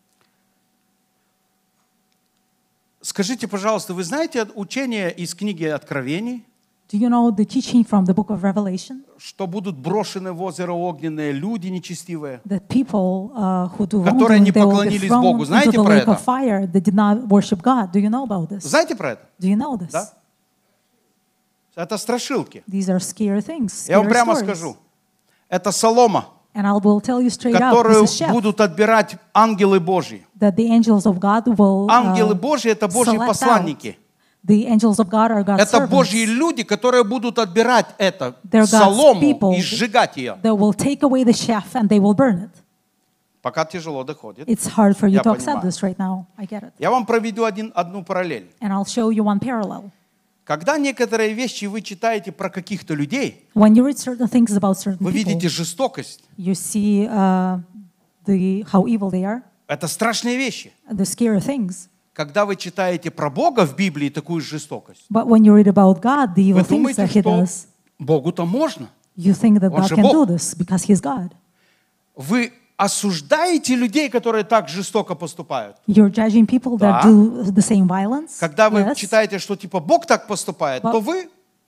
Скажите, пожалуйста, вы знаете учение из книги Откровений, Do you know the teaching from the book of Revelation? что будут брошены в озеро огненные люди нечестивые? That people who do Которые не wrongdoing, they will be поклонились thrown Богу. into Знаете the про lake это? of fire that did not worship God. Do you know about this? Знаете про это? Do you know this? Да? Это страшилки. These are scary things, Я вам scary прямо stories. скажу. Это солома, And I will tell you straight out, которую this is chaff, будут отбирать ангелы Божьи. that the angels of God will Ангелы Божьи – это Божьи select out. посланники. The angels of God are God's Это servants. Божьи люди, которые будут отбирать это They're God's солому people. и сжигать ее. They will take away the chaff and they will burn it. Пока тяжело доходит. It's hard for you Я to accept понимаю. this right now. I get it. Я вам проведу одну параллель. And I'll show you one parallel. Когда некоторые вещи вы читаете про каких-то людей, When you read certain things about certain вы people, видите жестокость. you see how evil they are, Это страшные вещи. the scary things. Когда вы читаете про Бога в Библии такую жестокость, But when you read about God, the evil вы things думаете, that He что does, Богу-то можно. you think that Он God же can Бог. do this because He's God. Вы осуждаете людей, которые так жестоко поступают. You're judging people that Да. do the same violence. Когда вы Yes. читаете, что типа Бог так поступает, But- то вы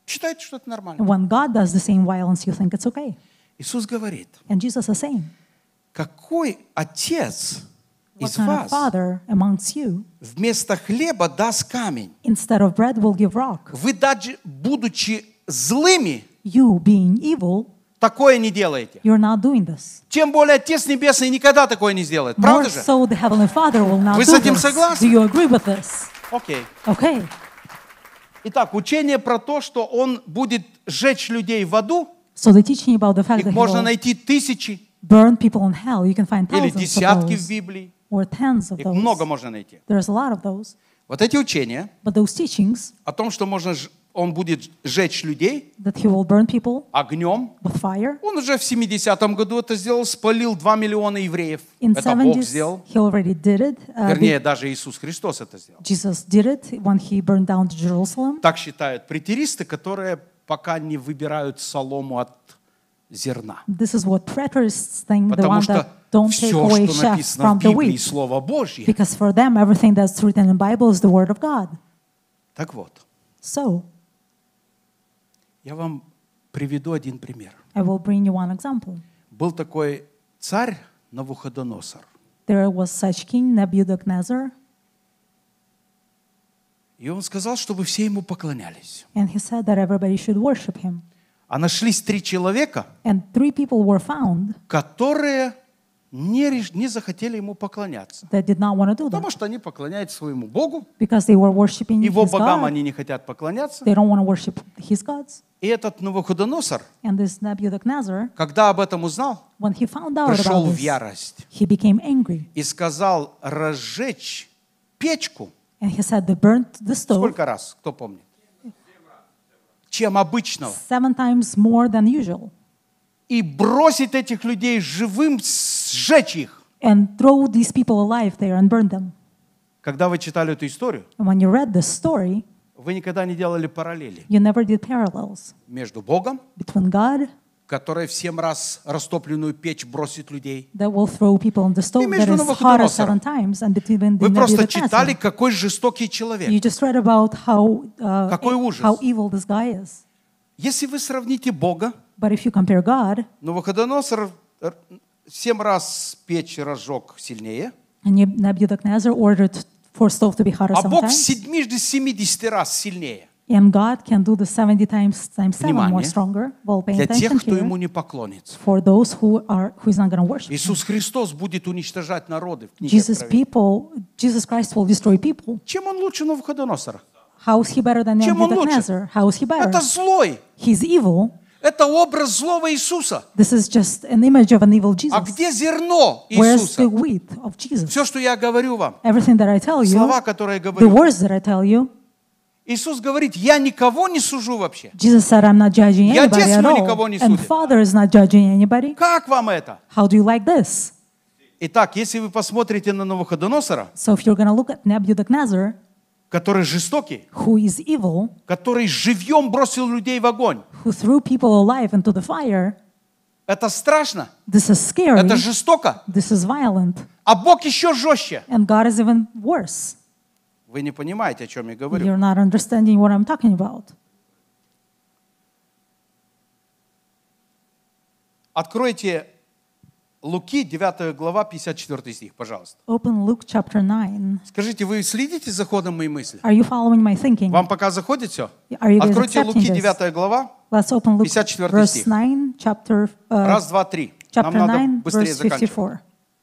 Считаете, что это нормально. And when God does the same violence, you think it's okay. Иисус говорит, And Jesus is saying, какой отец what из kind of вас father amongst you, вместо хлеба даст камень? instead of bread, will give rock? Вы даже, будучи злыми, You, being evil, такое не делаете. you're not doing this. Тем более Отец Небесный никогда такое не сделает. More Правда же? so, the Heavenly Father will not Вы do с этим this. согласны? Do you agree with this? Окей. Okay. Итак, учение про то, что Он будет сжечь людей в аду, So the teaching about the fact их that he можно will найти тысячи burn people in hell, you can find или thousands of десятки в those, Библии. or tens of Их много those. можно найти. There's a lot of those. Вот эти учения But those teachings о том, что Он будет сжечь людей that he will burn people огнем. with fire. Он уже в 70-м году это сделал, спалил 2 миллиона евреев. In Это Бог 70s, сделал. he already did it. Вернее, даже Иисус Христос это сделал. Jesus did it when he burned down Jerusalem. Так считают претеристы, которые пока не выбирают солому от зерна. This is what preterists think, the Потому one что that don't take все, away что chaff написано from в the Библии, wheat. Слово Божье. Because for them, everything that's written in the Bible is the Word of God. Так вот, So, я вам приведу один пример. I will bring you one example. Был такой царь Навуходоносор. There was such king Nebuchadnezzar, И он сказал, чтобы все ему поклонялись. and he said that everybody should worship him. А нашлись 3 человека, And 3 people were found которые не захотели ему поклоняться. that did not want to do Потому that что они поклоняются своему Богу. because they were worshiping Его his богам God. они не хотят поклоняться. They don't want to worship his gods. И этот Навуходоносор, And this Nebuchadnezzar, когда об этом узнал, when he found out пришел about в this, ярость he became angry. и сказал разжечь печку. And he said they burnt the stove Сколько раз? Кто помнит? Чем обычного. 7 times more than usual И бросить этих людей живым, сжечь их. and throw these people alive there and burn them. Когда вы читали эту историю, And when you read this story, вы никогда не делали параллели you never did parallels между Богом, between God который в 7 раз растопленную печь бросит людей. that will throw people in the stove that между is hotter Навуходоносором. 7 times and between the Вы просто читали, Nebuchadnezzar. какой жестокий человек. You just read about Какой ужас. how evil this guy is. Если вы сравните Бога, But if you compare God, Навуходоносор 7 раз печь разжег сильнее, and Nebuchadnezzar ordered for stove to be hotter а 7 Бог в times, 70 раз сильнее. and God can do the 70 times 7 more Внимание. stronger. Well, pay Для тех, attention кто ему here. не поклонится. For those who is not going to worship him. Иисус Христос будет уничтожать народы в книге Jesus Christ will destroy people. Чем он лучше Навуходоносора? How is he better than Чем он лучше? Nebuchadnezzar? How is he better? Это злой. He's evil. Это образ злого Иисуса. This is just an image of an evil А Jesus. где зерно Where's Иисуса? the wheat of Jesus? Все, что я говорю вам, Everything that I tell you, слова, которые я the говорю. words that I tell you, Иисус говорит, я никого не сужу вообще. Jesus said, I'm not judging Я anybody Отец at мой all. никого не And судит. Father is not judging anybody. Как вам это? How do you like this? Итак, если вы посмотрите на Навуходоносора, So if you're going to look at Nebuchadnezzar, который жестокий, who is evil, который живьем бросил людей в огонь, who threw people alive into the fire, это страшно, this is scary. это жестоко, This is violent. а Бог еще жестче. And God is even worse. Вы не понимаете, о чем я говорю. You're not understanding what I'm talking about. Откройте Луки, 9 глава, 54 стих, пожалуйста. Open Luke chapter 9. Скажите, вы следите за ходом моей мысли? Are you following my thinking? Вам пока заходит все? Are you guys Откройте accepting Луки, this? 9 глава, Let's open Luke 54 verse стих. 9, chapter, раз, два, три. Нам chapter надо 9, быстрее verse заканчивать. 54.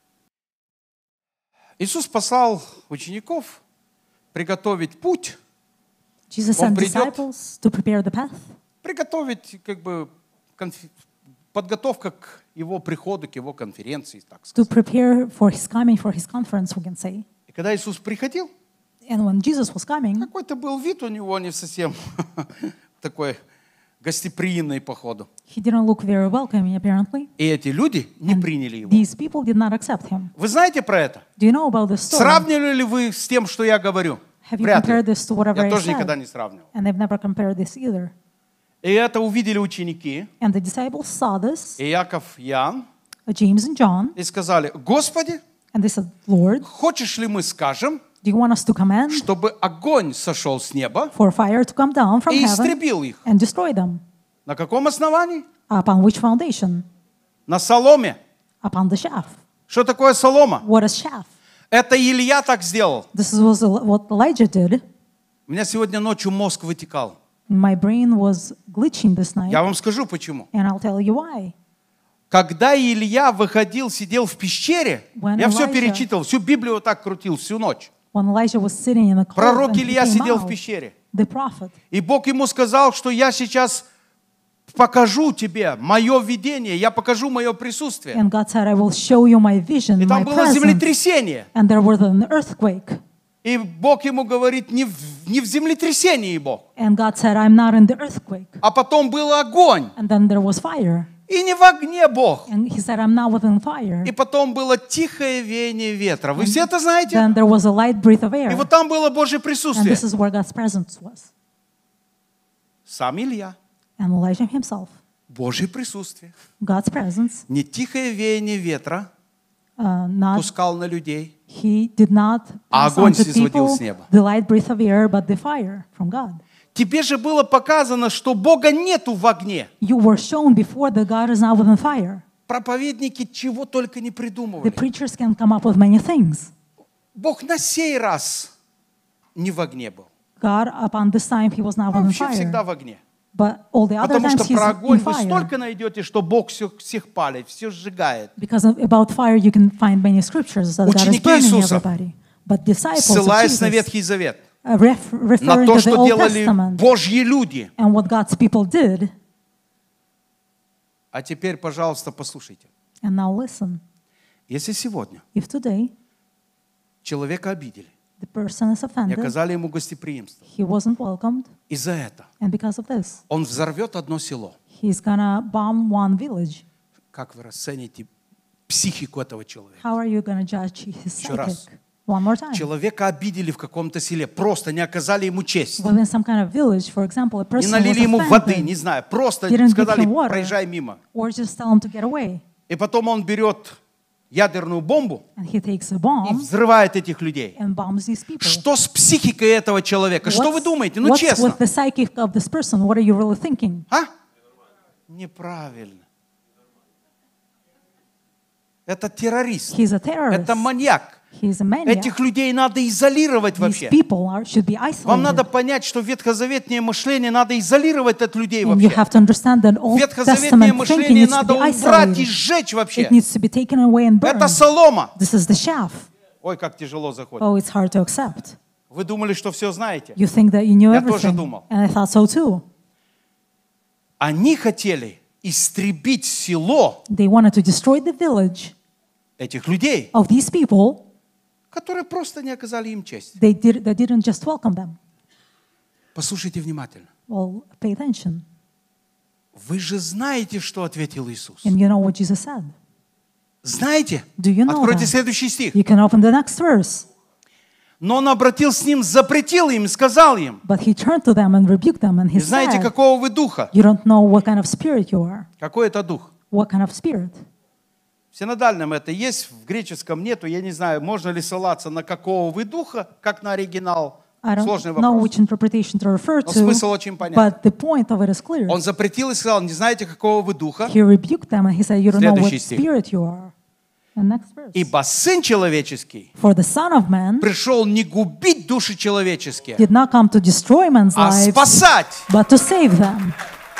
Иисус послал учеников приготовить путь, Jesus Он sent придет. disciples to prepare the path, приготовить как бы подготовка к его приходу, к его конференции, так to сказать. prepare for his coming, for his conference, we can say. И когда Иисус приходил, And when Jesus was coming, какой-то был вид у него не совсем такой гостеприимный, походу. he didn't look very welcoming, apparently. И эти люди не приняли его. These people did not accept him. Вы знаете про это? Do you know about this story? Сравнивали ли вы с тем, что я говорю? Have you Вряд ли. compared this to whatever Я I тоже said? никогда не сравнивал. And they've never compared this either. И это увидели ученики, And the disciples saw this, и Яков, и Иоанн, James and John, и сказали: Господи, and they said, Lord, хочешь ли мы скажем, Do you want us to command чтобы огонь сошел с неба for fire to come down from и heaven истребил их. and destroy them? На каком основании? Upon which foundation? На соломе. Upon the chaff. Что такое солома? What is chaff? Это Илья так сделал. This was what Elijah did. У меня сегодня ночью мозг вытекал. My brain was glitching this night, Я вам скажу почему. and I'll tell you why. Когда Илья выходил, сидел в пещере, When я все Elijah- перечитывал, всю Библию вот так крутил всю ночь. When Elijah was sitting in the cave Пророк and he Илья came сидел в out, пещере. the prophet, И Бог ему сказал, что я сейчас покажу тебе мое видение, я покажу мое присутствие. and God said, I will show you my vision, И my там было presence. землетрясение. And there was an earthquake. И Бог ему говорит, не в землетрясении Бог. And God said, I'm not in the earthquake. А потом был огонь. And then there was fire. И не в огне Бог. And he said, I'm not within fire. И потом было тихое веяние ветра. Вы все это знаете? Then there was a light breath of И air. вот там было Божье And присутствие. this is where God's presence was. Сам Илья. And Elijah himself, Божье присутствие. God's presence, Не тихое веяние ветра not, пускал на людей. he did not А pass огонь on to снизходил people с неба. the light breath of air, but the fire from God. Тебе же было показано, что Бога нету в огне. You were shown before that God is not within fire. Проповедники чего только не The придумывали. preachers can come up with many things. Бог на сей раз не в огне был. God, upon this time, he was not Он within вообще всегда fire. в огне. But all the other Потому times что he's про огонь in вы fire. столько найдете, что Бог всех палит, все сжигает. Because about fire, you can find many scriptures that God is Ученики burning Иисуса, everybody. But disciples of Ссылаясь на Jesus, Ветхий Завет, на referring то, to the что Old делали Testament Божьи люди. and what God's people did. А теперь, пожалуйста, послушайте. And now listen, Если сегодня if today человека обидели, the person is не offended, оказали ему гостеприимства, he wasn't welcomed, и за это and because of this, он взорвет одно село. he's gonna bomb one village. Как вы расцените психику этого человека? How are you gonna judge his Еще раз. psychic? One more time. Человека обидели в каком-то селе, просто не оказали ему честь. Within some kind of village, for example, a Не person was налили ему воды, offended, не знаю, просто Didn't give сказали, him water. проезжай мимо. or just tell him to get away. И потом он берет ядерную бомбу And he takes a и bomb взрывает этих людей. and bombs these people. Что с психикой этого человека? Что вы думаете? Ну what's честно. with the psychic of this person? What are you really thinking? А? Неправильно. Это террорист. He's a terrorist. Это маньяк. He's a maniac. Этих людей надо изолировать These вообще. people should be Вам надо isolated. понять, что ветхозаветное мышление надо изолировать от людей And you вообще. have to understand that Old Ветхозаветное Testament thinking мышление needs to надо be убрать и isolated. сжечь вообще. It needs to be taken away and burned. Это солома. This is the chaff. Ой, как тяжело заходит. Oh, it's hard to accept. Вы думали, что все знаете? You think that you knew Я тоже everything. думал. And I thought so too. Они хотели истребить село They wanted to destroy the village этих людей, of these people. которые просто не оказали им честь. They didn't just welcome them. Послушайте внимательно. Well, pay attention. Вы же знаете, что ответил Иисус. And you know what Jesus said. Знаете? Do you know Откройте that? следующий стих. You can open the next verse. Но он обратился с ним, запретил им, сказал им. But he turned to them and rebuked them, and he И знаете, said, какого вы духа? you don't know what kind of spirit you are. Какой это дух? What kind of spirit? В синодальном это есть, в греческом нету. Я не знаю, можно ли ссылаться на какого вы духа, как на оригинал. I Сложный don't know вопрос. which interpretation to refer Но to, смысл очень понятен. but the point of it is clear. Он запретил и сказал, не знаете, какого вы духа? He rebuked them, and he said, you don't know what Следующий стих. spirit you are. And next verse. Ибо Сын Человеческий For the Son of Man пришел не губить души человеческие, did not come to destroy men's а lives, спасать. but to save them.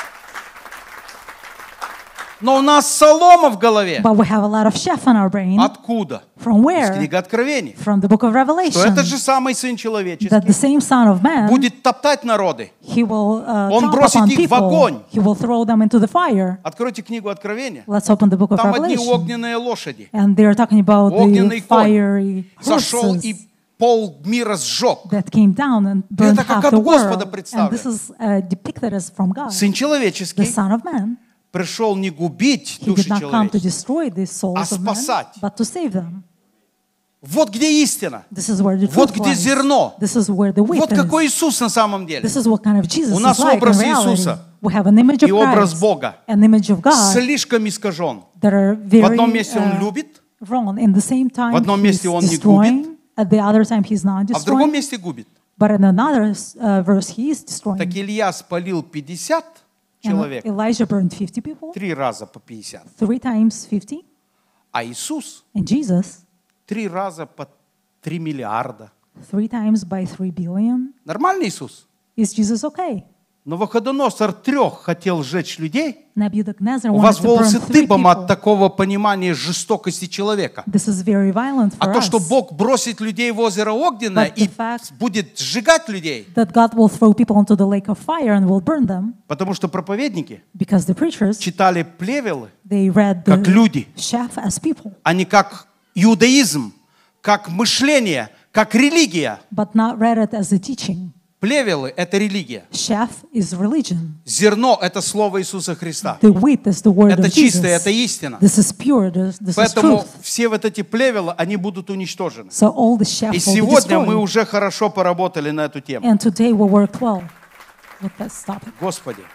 Но у нас солома в голове. But we have a lot of chaff in our brain. Откуда? From Из where? книги Откровения. From the book of Что Revelation. этот же самый Сын That the Человеческий same Son of Man, будет топтать народы. he will Он trample бросит upon их в people. огонь. He will throw them into the fire. Откройте книгу Откровения. Let's open the book of Там одни Revelation. огненные лошади. And they're talking about Огненный the конь fiery зашел horses и пол мира сжег. that came down and burned Это как half от the Господа world. And представлено. this is depicted as from God. Сын The Человеческий Son of Man, пришел не губить he души did not come to человеческие. destroy the souls of men, спасать. but to save them. Вот где истина. This is where the Вот truth где lies. зерно. This is where the wheat Вот is. какой Иисус на самом деле. This is what kind of Jesus У нас is like in образ reality. Иисуса We have an image of и образ Christ, Бога. an image of God Слишком искажен. that are В very одном месте Он любит, wrong. In the same time, в одном месте he's Он не destroying, губит, At the other time, he's not А в другом destroying. месте губит. But in another verse, he is destroying. Так Илья спалил 50 And человек, Elijah burned 50 people, 3 раза по 50. 3 times 50. А Иисус And Jesus, 3 раза по 3 миллиарда. 3 times by 3 billion. Нормальный Иисус? Is Jesus okay? Но Навуходоносор 3 хотел сжечь людей. Nebuchadnezzar У wanted вас to burn волосы 3 дыбом от people. такого понимания жестокости человека. This is very violent А for то, что us. Бог бросит людей в озеро Огненное But the и fact- будет сжигать людей, That God will throw people into the lake of fire and will burn them потому что проповедники because the preachers, читали плевелы, they read как the люди, chef as people, а не как иудаизм, как мышление, как религия. but not read it as a teaching. Плевелы – это религия. Chef is religion. Зерно – это Слово Иисуса Христа. The wheat is the word Это of чистое, Jesus. это истина. This is pure. This is Поэтому truth. все вот эти плевелы, они будут уничтожены. So all the chef И will be сегодня мы destroyed. уже хорошо поработали на эту тему. And today we worked well with this topic. Господи,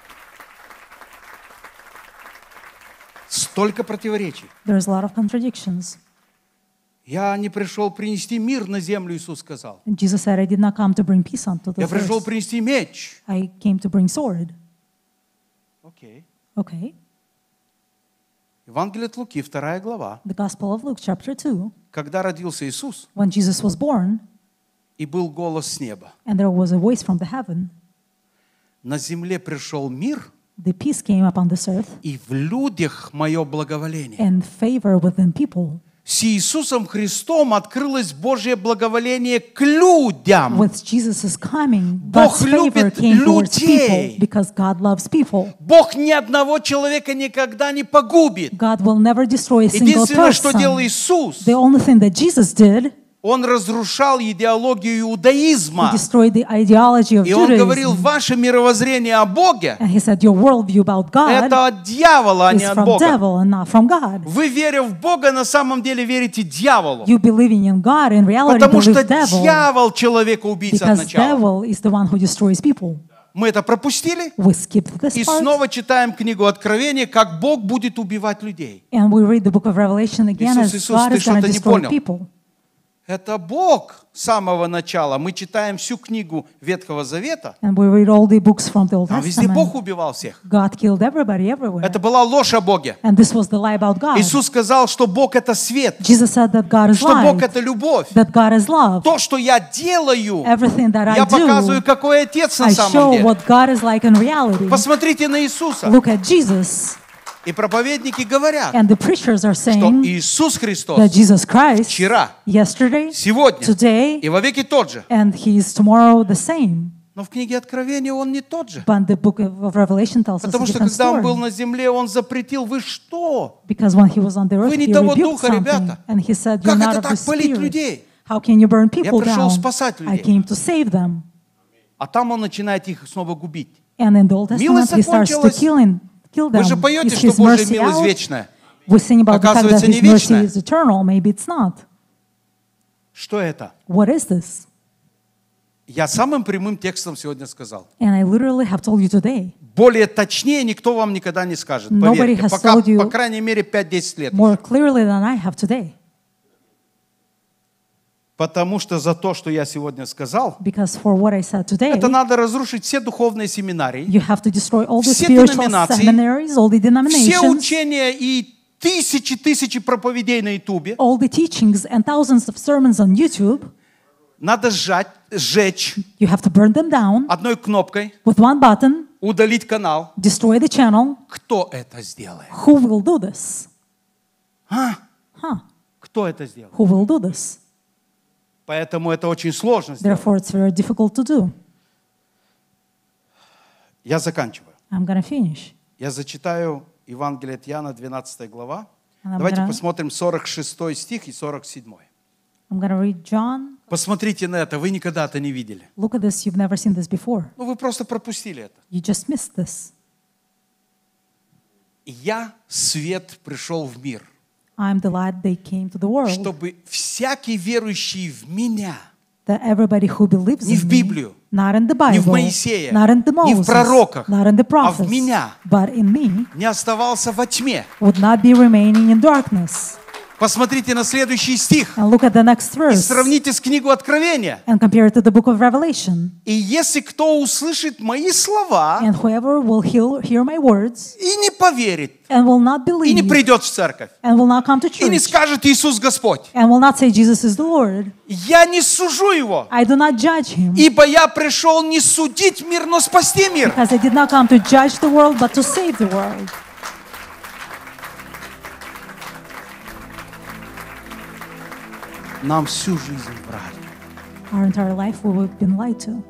столько противоречий. There's a lot of contradictions. Я не пришел принести мир на землю, Иисус сказал. And Jesus said, I did not come to bring peace unto the Я пришел earth. принести меч. I came to bring sword. Окей. Okay. Евангелие от Луки, 2 глава. The Gospel of Luke, chapter 2. Когда родился Иисус, When Jesus was born, и был голос с неба. and there was a voice from the heaven, На земле пришел мир, the peace came upon this earth, и в людях мое благоволение. and favor within people. С Иисусом Христом открылось Божье благоволение к людям. With Jesus' coming, Бог God's favor любит came towards людей. people because God loves people. Бог ни одного человека никогда не погубит. God will never destroy a single Единственное, что делал person. Иисус, The only thing that Jesus did, Он разрушал идеологию He иудаизма. destroyed the ideology of И Он говорил, Judaism. ваше мировоззрение о Боге And He said, your worldview about God это от дьявола, а не is от from Бога. devil and not from God. Вы, веря в Бога, на самом деле верите дьяволу. You believing in God, in reality Потому что believe devil. дьявол человека-убийца от Because начала. devil is the one who destroys people. Мы это пропустили We skipped this и part. снова читаем книгу Откровения, как Бог будет убивать людей. And we read the book of Revelation again as Иисус, God ты is going что-то to не destroy понял. people. Это Бог с самого начала. Мы читаем всю книгу Ветхого Завета, And we read all the books from the Old а везде Бог Testament. убивал всех. God killed everybody everywhere. Это была ложь о Боге. And this was the lie about God. Иисус сказал, что Бог — это свет, Jesus said that God is что Бог — light, это любовь. that God is love. То, что я делаю, Everything that I я показываю, do, какой Отец на I самом show деле. what God is like in reality. Посмотрите на Иисуса. Look at Jesus. И проповедники говорят, And the preachers are что saying Иисус Христос that Jesus Christ, вчера, yesterday, сегодня today, и во веки тот же. and He is tomorrow the same. Но в книге Откровения Он не тот же. But the book of Revelation tells us a Потому что different когда Он был story. на земле, Он запретил. Вы что? Because when He was on the earth, Вы не He того rebuked духа, something. ребята. And He said, you're Как not это of the так палить Spirit. людей? How can you burn people пришел down? спасать людей. I came to save them. А там Он начинает их снова губить. And in the Old Testament, Милость He starts to закончилась. kill them. Вы же поете, Is что His Божья mercy милость out? вечная. We sing about the fact that Оказывается, His не mercy вечная. is eternal. Maybe it's not. Что это? What is this? Я самым прямым текстом сегодня сказал. And I literally have told you today. Более точнее никто вам никогда не скажет. Nobody Поверьте, has пока, told you по крайней мере, 5-10 лет. More clearly than I have today. Потому что за то, что я сегодня сказал, Because for what I said today, это надо разрушить все духовные семинарии, you have to destroy all the все spiritual деноминации, seminaries, all the все denominations, учения и тысячи проповедей на Ютубе. all the teachings and thousands of sermons on YouTube. Надо сжечь You have to burn them down одной кнопкой, with one button, удалить канал. destroy the channel. Кто это сделает? Who will do this? А? Huh? Кто это сделает? Who will do this? Поэтому это очень сложно сделать. Therefore, it's very difficult to do. Я заканчиваю. I'm going to finish. Я зачитаю Евангелие от Иоанна, 12 глава. And I'm Давайте gonna- посмотрим 46 стих и 47. I'm going to read John. Посмотрите на это, вы никогда это не видели. Look at this. You've never seen this before. Ну, вы просто пропустили это. You just missed this. «Я, свет, пришел в мир, I'm the light that came to the world, чтобы всякий верующий в Меня, that everybody who believes не в in me, Библию, not in the не в Bible, Моисея, not in the не в Moses, пророках, not in the а в prophets, Меня, but in me, не оставался во тьме, would not be remaining in darkness, Посмотрите на следующий стих And look at the next и verse сравните с книгой Откровения. and compare it to the book of Revelation. И если кто услышит мои слова And whoever will hear my words и не поверит, and will not и не believe придет в церковь, and will not come to и не church скажет Иисус Господь, and will not say Jesus is the Lord, я не сужу его, I do not judge him, ибо я пришел не судить мир, но спасти мир. because I did not come to judge the world but to save the world. Нам всю жизнь врали, Our entire life we have been lied to,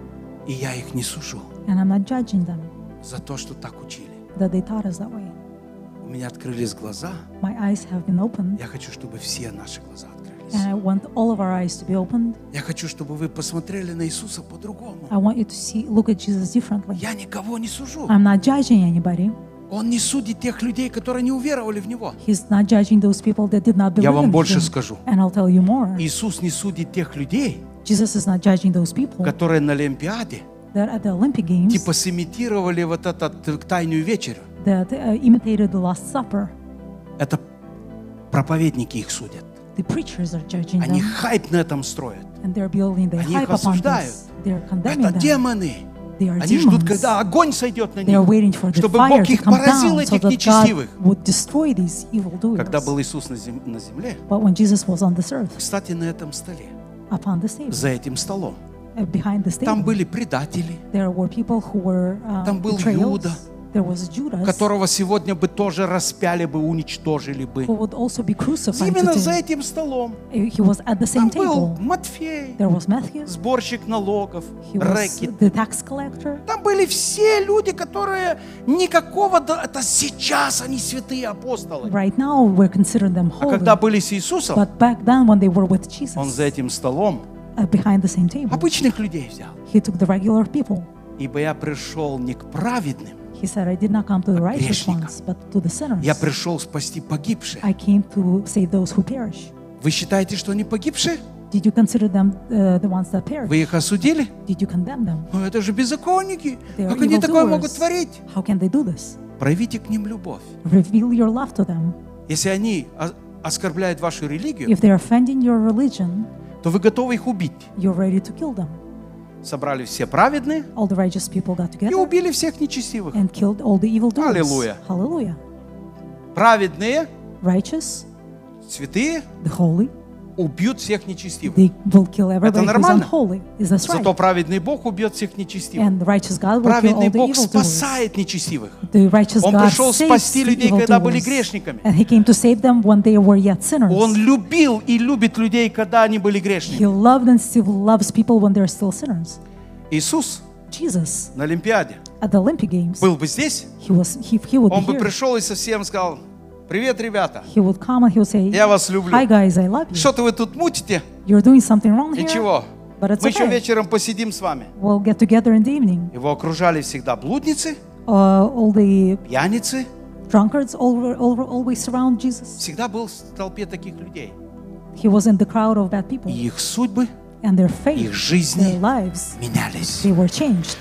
и я их не сужу and I'm not judging them за то, что так учили. that they taught us that way. У меня открылись глаза. My eyes have been opened, Я хочу, чтобы все наши глаза открылись. and I want all of our eyes to be opened. Я хочу, чтобы вы посмотрели на Иисуса I по-другому. want you to look at Jesus differently. Я никого не сужу. I'm not judging anybody. Он не судит тех людей, которые не уверовали в Него. He's not judging those people that did not believe Я вам in больше him. скажу. And I'll tell you more. Иисус не судит тех людей, Jesus is not judging those people которые на Олимпиаде that at the Olympic Games типа сымитировали вот эту тайную вечерю. that imitated the Last Supper. Это проповедники их судят. The preachers are judging Они them, хайп на этом строят. and they're building the Они их hype upon осуждают. this. They're condemning Это them. демоны. They are Они ждут, demons. когда огонь сойдет на They are них, waiting for the чтобы fire Бог to их come поразил, down so этих that нечестивых. God would destroy these evildoers. Когда был Иисус на земле, But when Jesus was on this earth, кстати, на этом столе, upon this table, за этим столом, behind this там table, были предатели, there were people who were Там был betrayals. Иуда, There was Judas, которого сегодня бы тоже распяли бы, уничтожили бы. who would also be crucified Именно за today. этим столом. He was at the Там same был table. Матфей, There was Matthew. сборщик налогов, He was рэкет. the tax collector. Там были все люди, которые никакого... Это сейчас они святые апостолы. Right now, we're considering them А holy. когда были с Иисусом, But back then, when they were with Он Jesus, за этим столом behind the same table, обычных людей взял. he took the regular people. Ибо я пришел не к праведным, He said, I did not come to the righteous грешникам. ones, but to the sinners. я пришел спасти погибших. I came to save those who perish. Вы считаете, что они погибшие? Did you consider them the ones that perish? Вы их осудили? Did you condemn them? Ну это же беззаконники. They are Как они такое могут evildoers. творить? How can they do this? Проявите к ним любовь. Reveal your love to them. Если они оскорбляют вашу религию, If they're offending your religion, то вы готовы их убить. you're ready to kill them. Собрали все праведные All the righteous people got и together убили всех нечестивых. and killed all the evildoers. Hallelujah. Hallelujah. Праведные, Righteous, святые the holy, убьют всех нечестивых. they will kill everybody who's нормально? unholy. Is that Зато right? праведный Бог убьет всех нечестивых. And the righteous God will kill all Праведный the Бог evildoers. спасает нечестивых. The righteous Он God пришел saves спасти the людей, когда были evildoers. грешниками. And He came to save them when they were yet sinners. Он любил и любит людей, когда они были He грешниками. loved and still loves people when they're still sinners. Иисус Jesus, на Олимпиаде at the Olympic Games, был бы здесь, he would он be бы here. пришел и совсем сказал: «Привет, ребята, He would come and he would say, я вас люблю. "Hi guys, I love you. Что-то вы тут мутите? You're doing something wrong here, Ничего. but it's Мы еще okay. вечером посидим с вами». We'll get together in the evening." Его окружали всегда блудницы, All the пьяницы. drunkards always surround Jesus. Всегда был в толпе таких людей. He was in the crowd of bad people, И их судьбы and their fate, их жизни their lives, менялись. they were changed.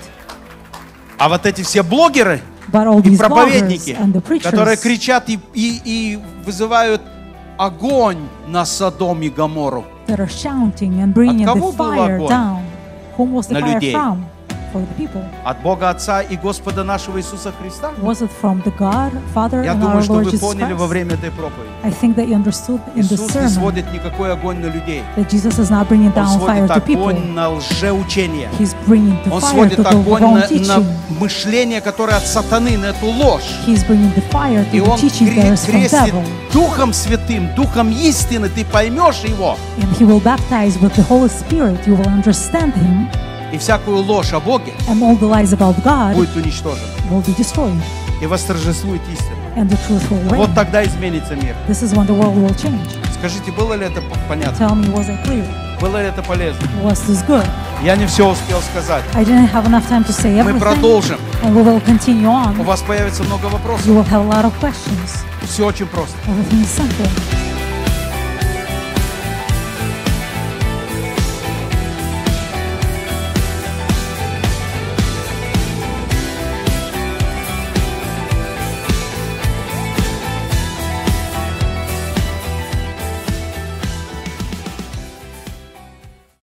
А вот эти все блогеры But all и these bloggers проповедники, and the которые preachers кричат и вызывают огонь на Содом и Гоморру. that are shouting and bringing кого the был fire огонь? down, whom was the На fire людей. from? For the people. От Бога Отца и Господа нашего Иисуса Христа? Was it from the God, Father, Я and думаю, our что Lord вы Jesus поняли во Christ? время этой проповеди. I think that you understood in the Иисус не sermon сводит никакой огонь на людей. that Jesus is not bringing Он down fire сводит to people. огонь на лжеучение. He's bringing the Он fire сводит to the огонь wrong на teaching. мышление, которое от сатаны, на эту ложь. He's bringing the fire to И the Он teaching that is from крестит devil. Духом Святым, Духом истины, ты поймешь Его. And he will baptize with the Holy Spirit. You will understand him, И всякую ложь о Боге and all the lies about God будет уничтожена. will be destroyed. И восторжествует истина. And the truth will reign. Вот тогда изменится мир. This is when the world will change. Скажите, было ли это понятно? Tell me, was I clear? Было ли это полезно? Was this good? Я не все успел сказать. I didn't have enough time to say Мы everything. продолжим. And we will continue У on. вас появится много вопросов. You will have a lot of questions. Все очень просто. Everything is simple.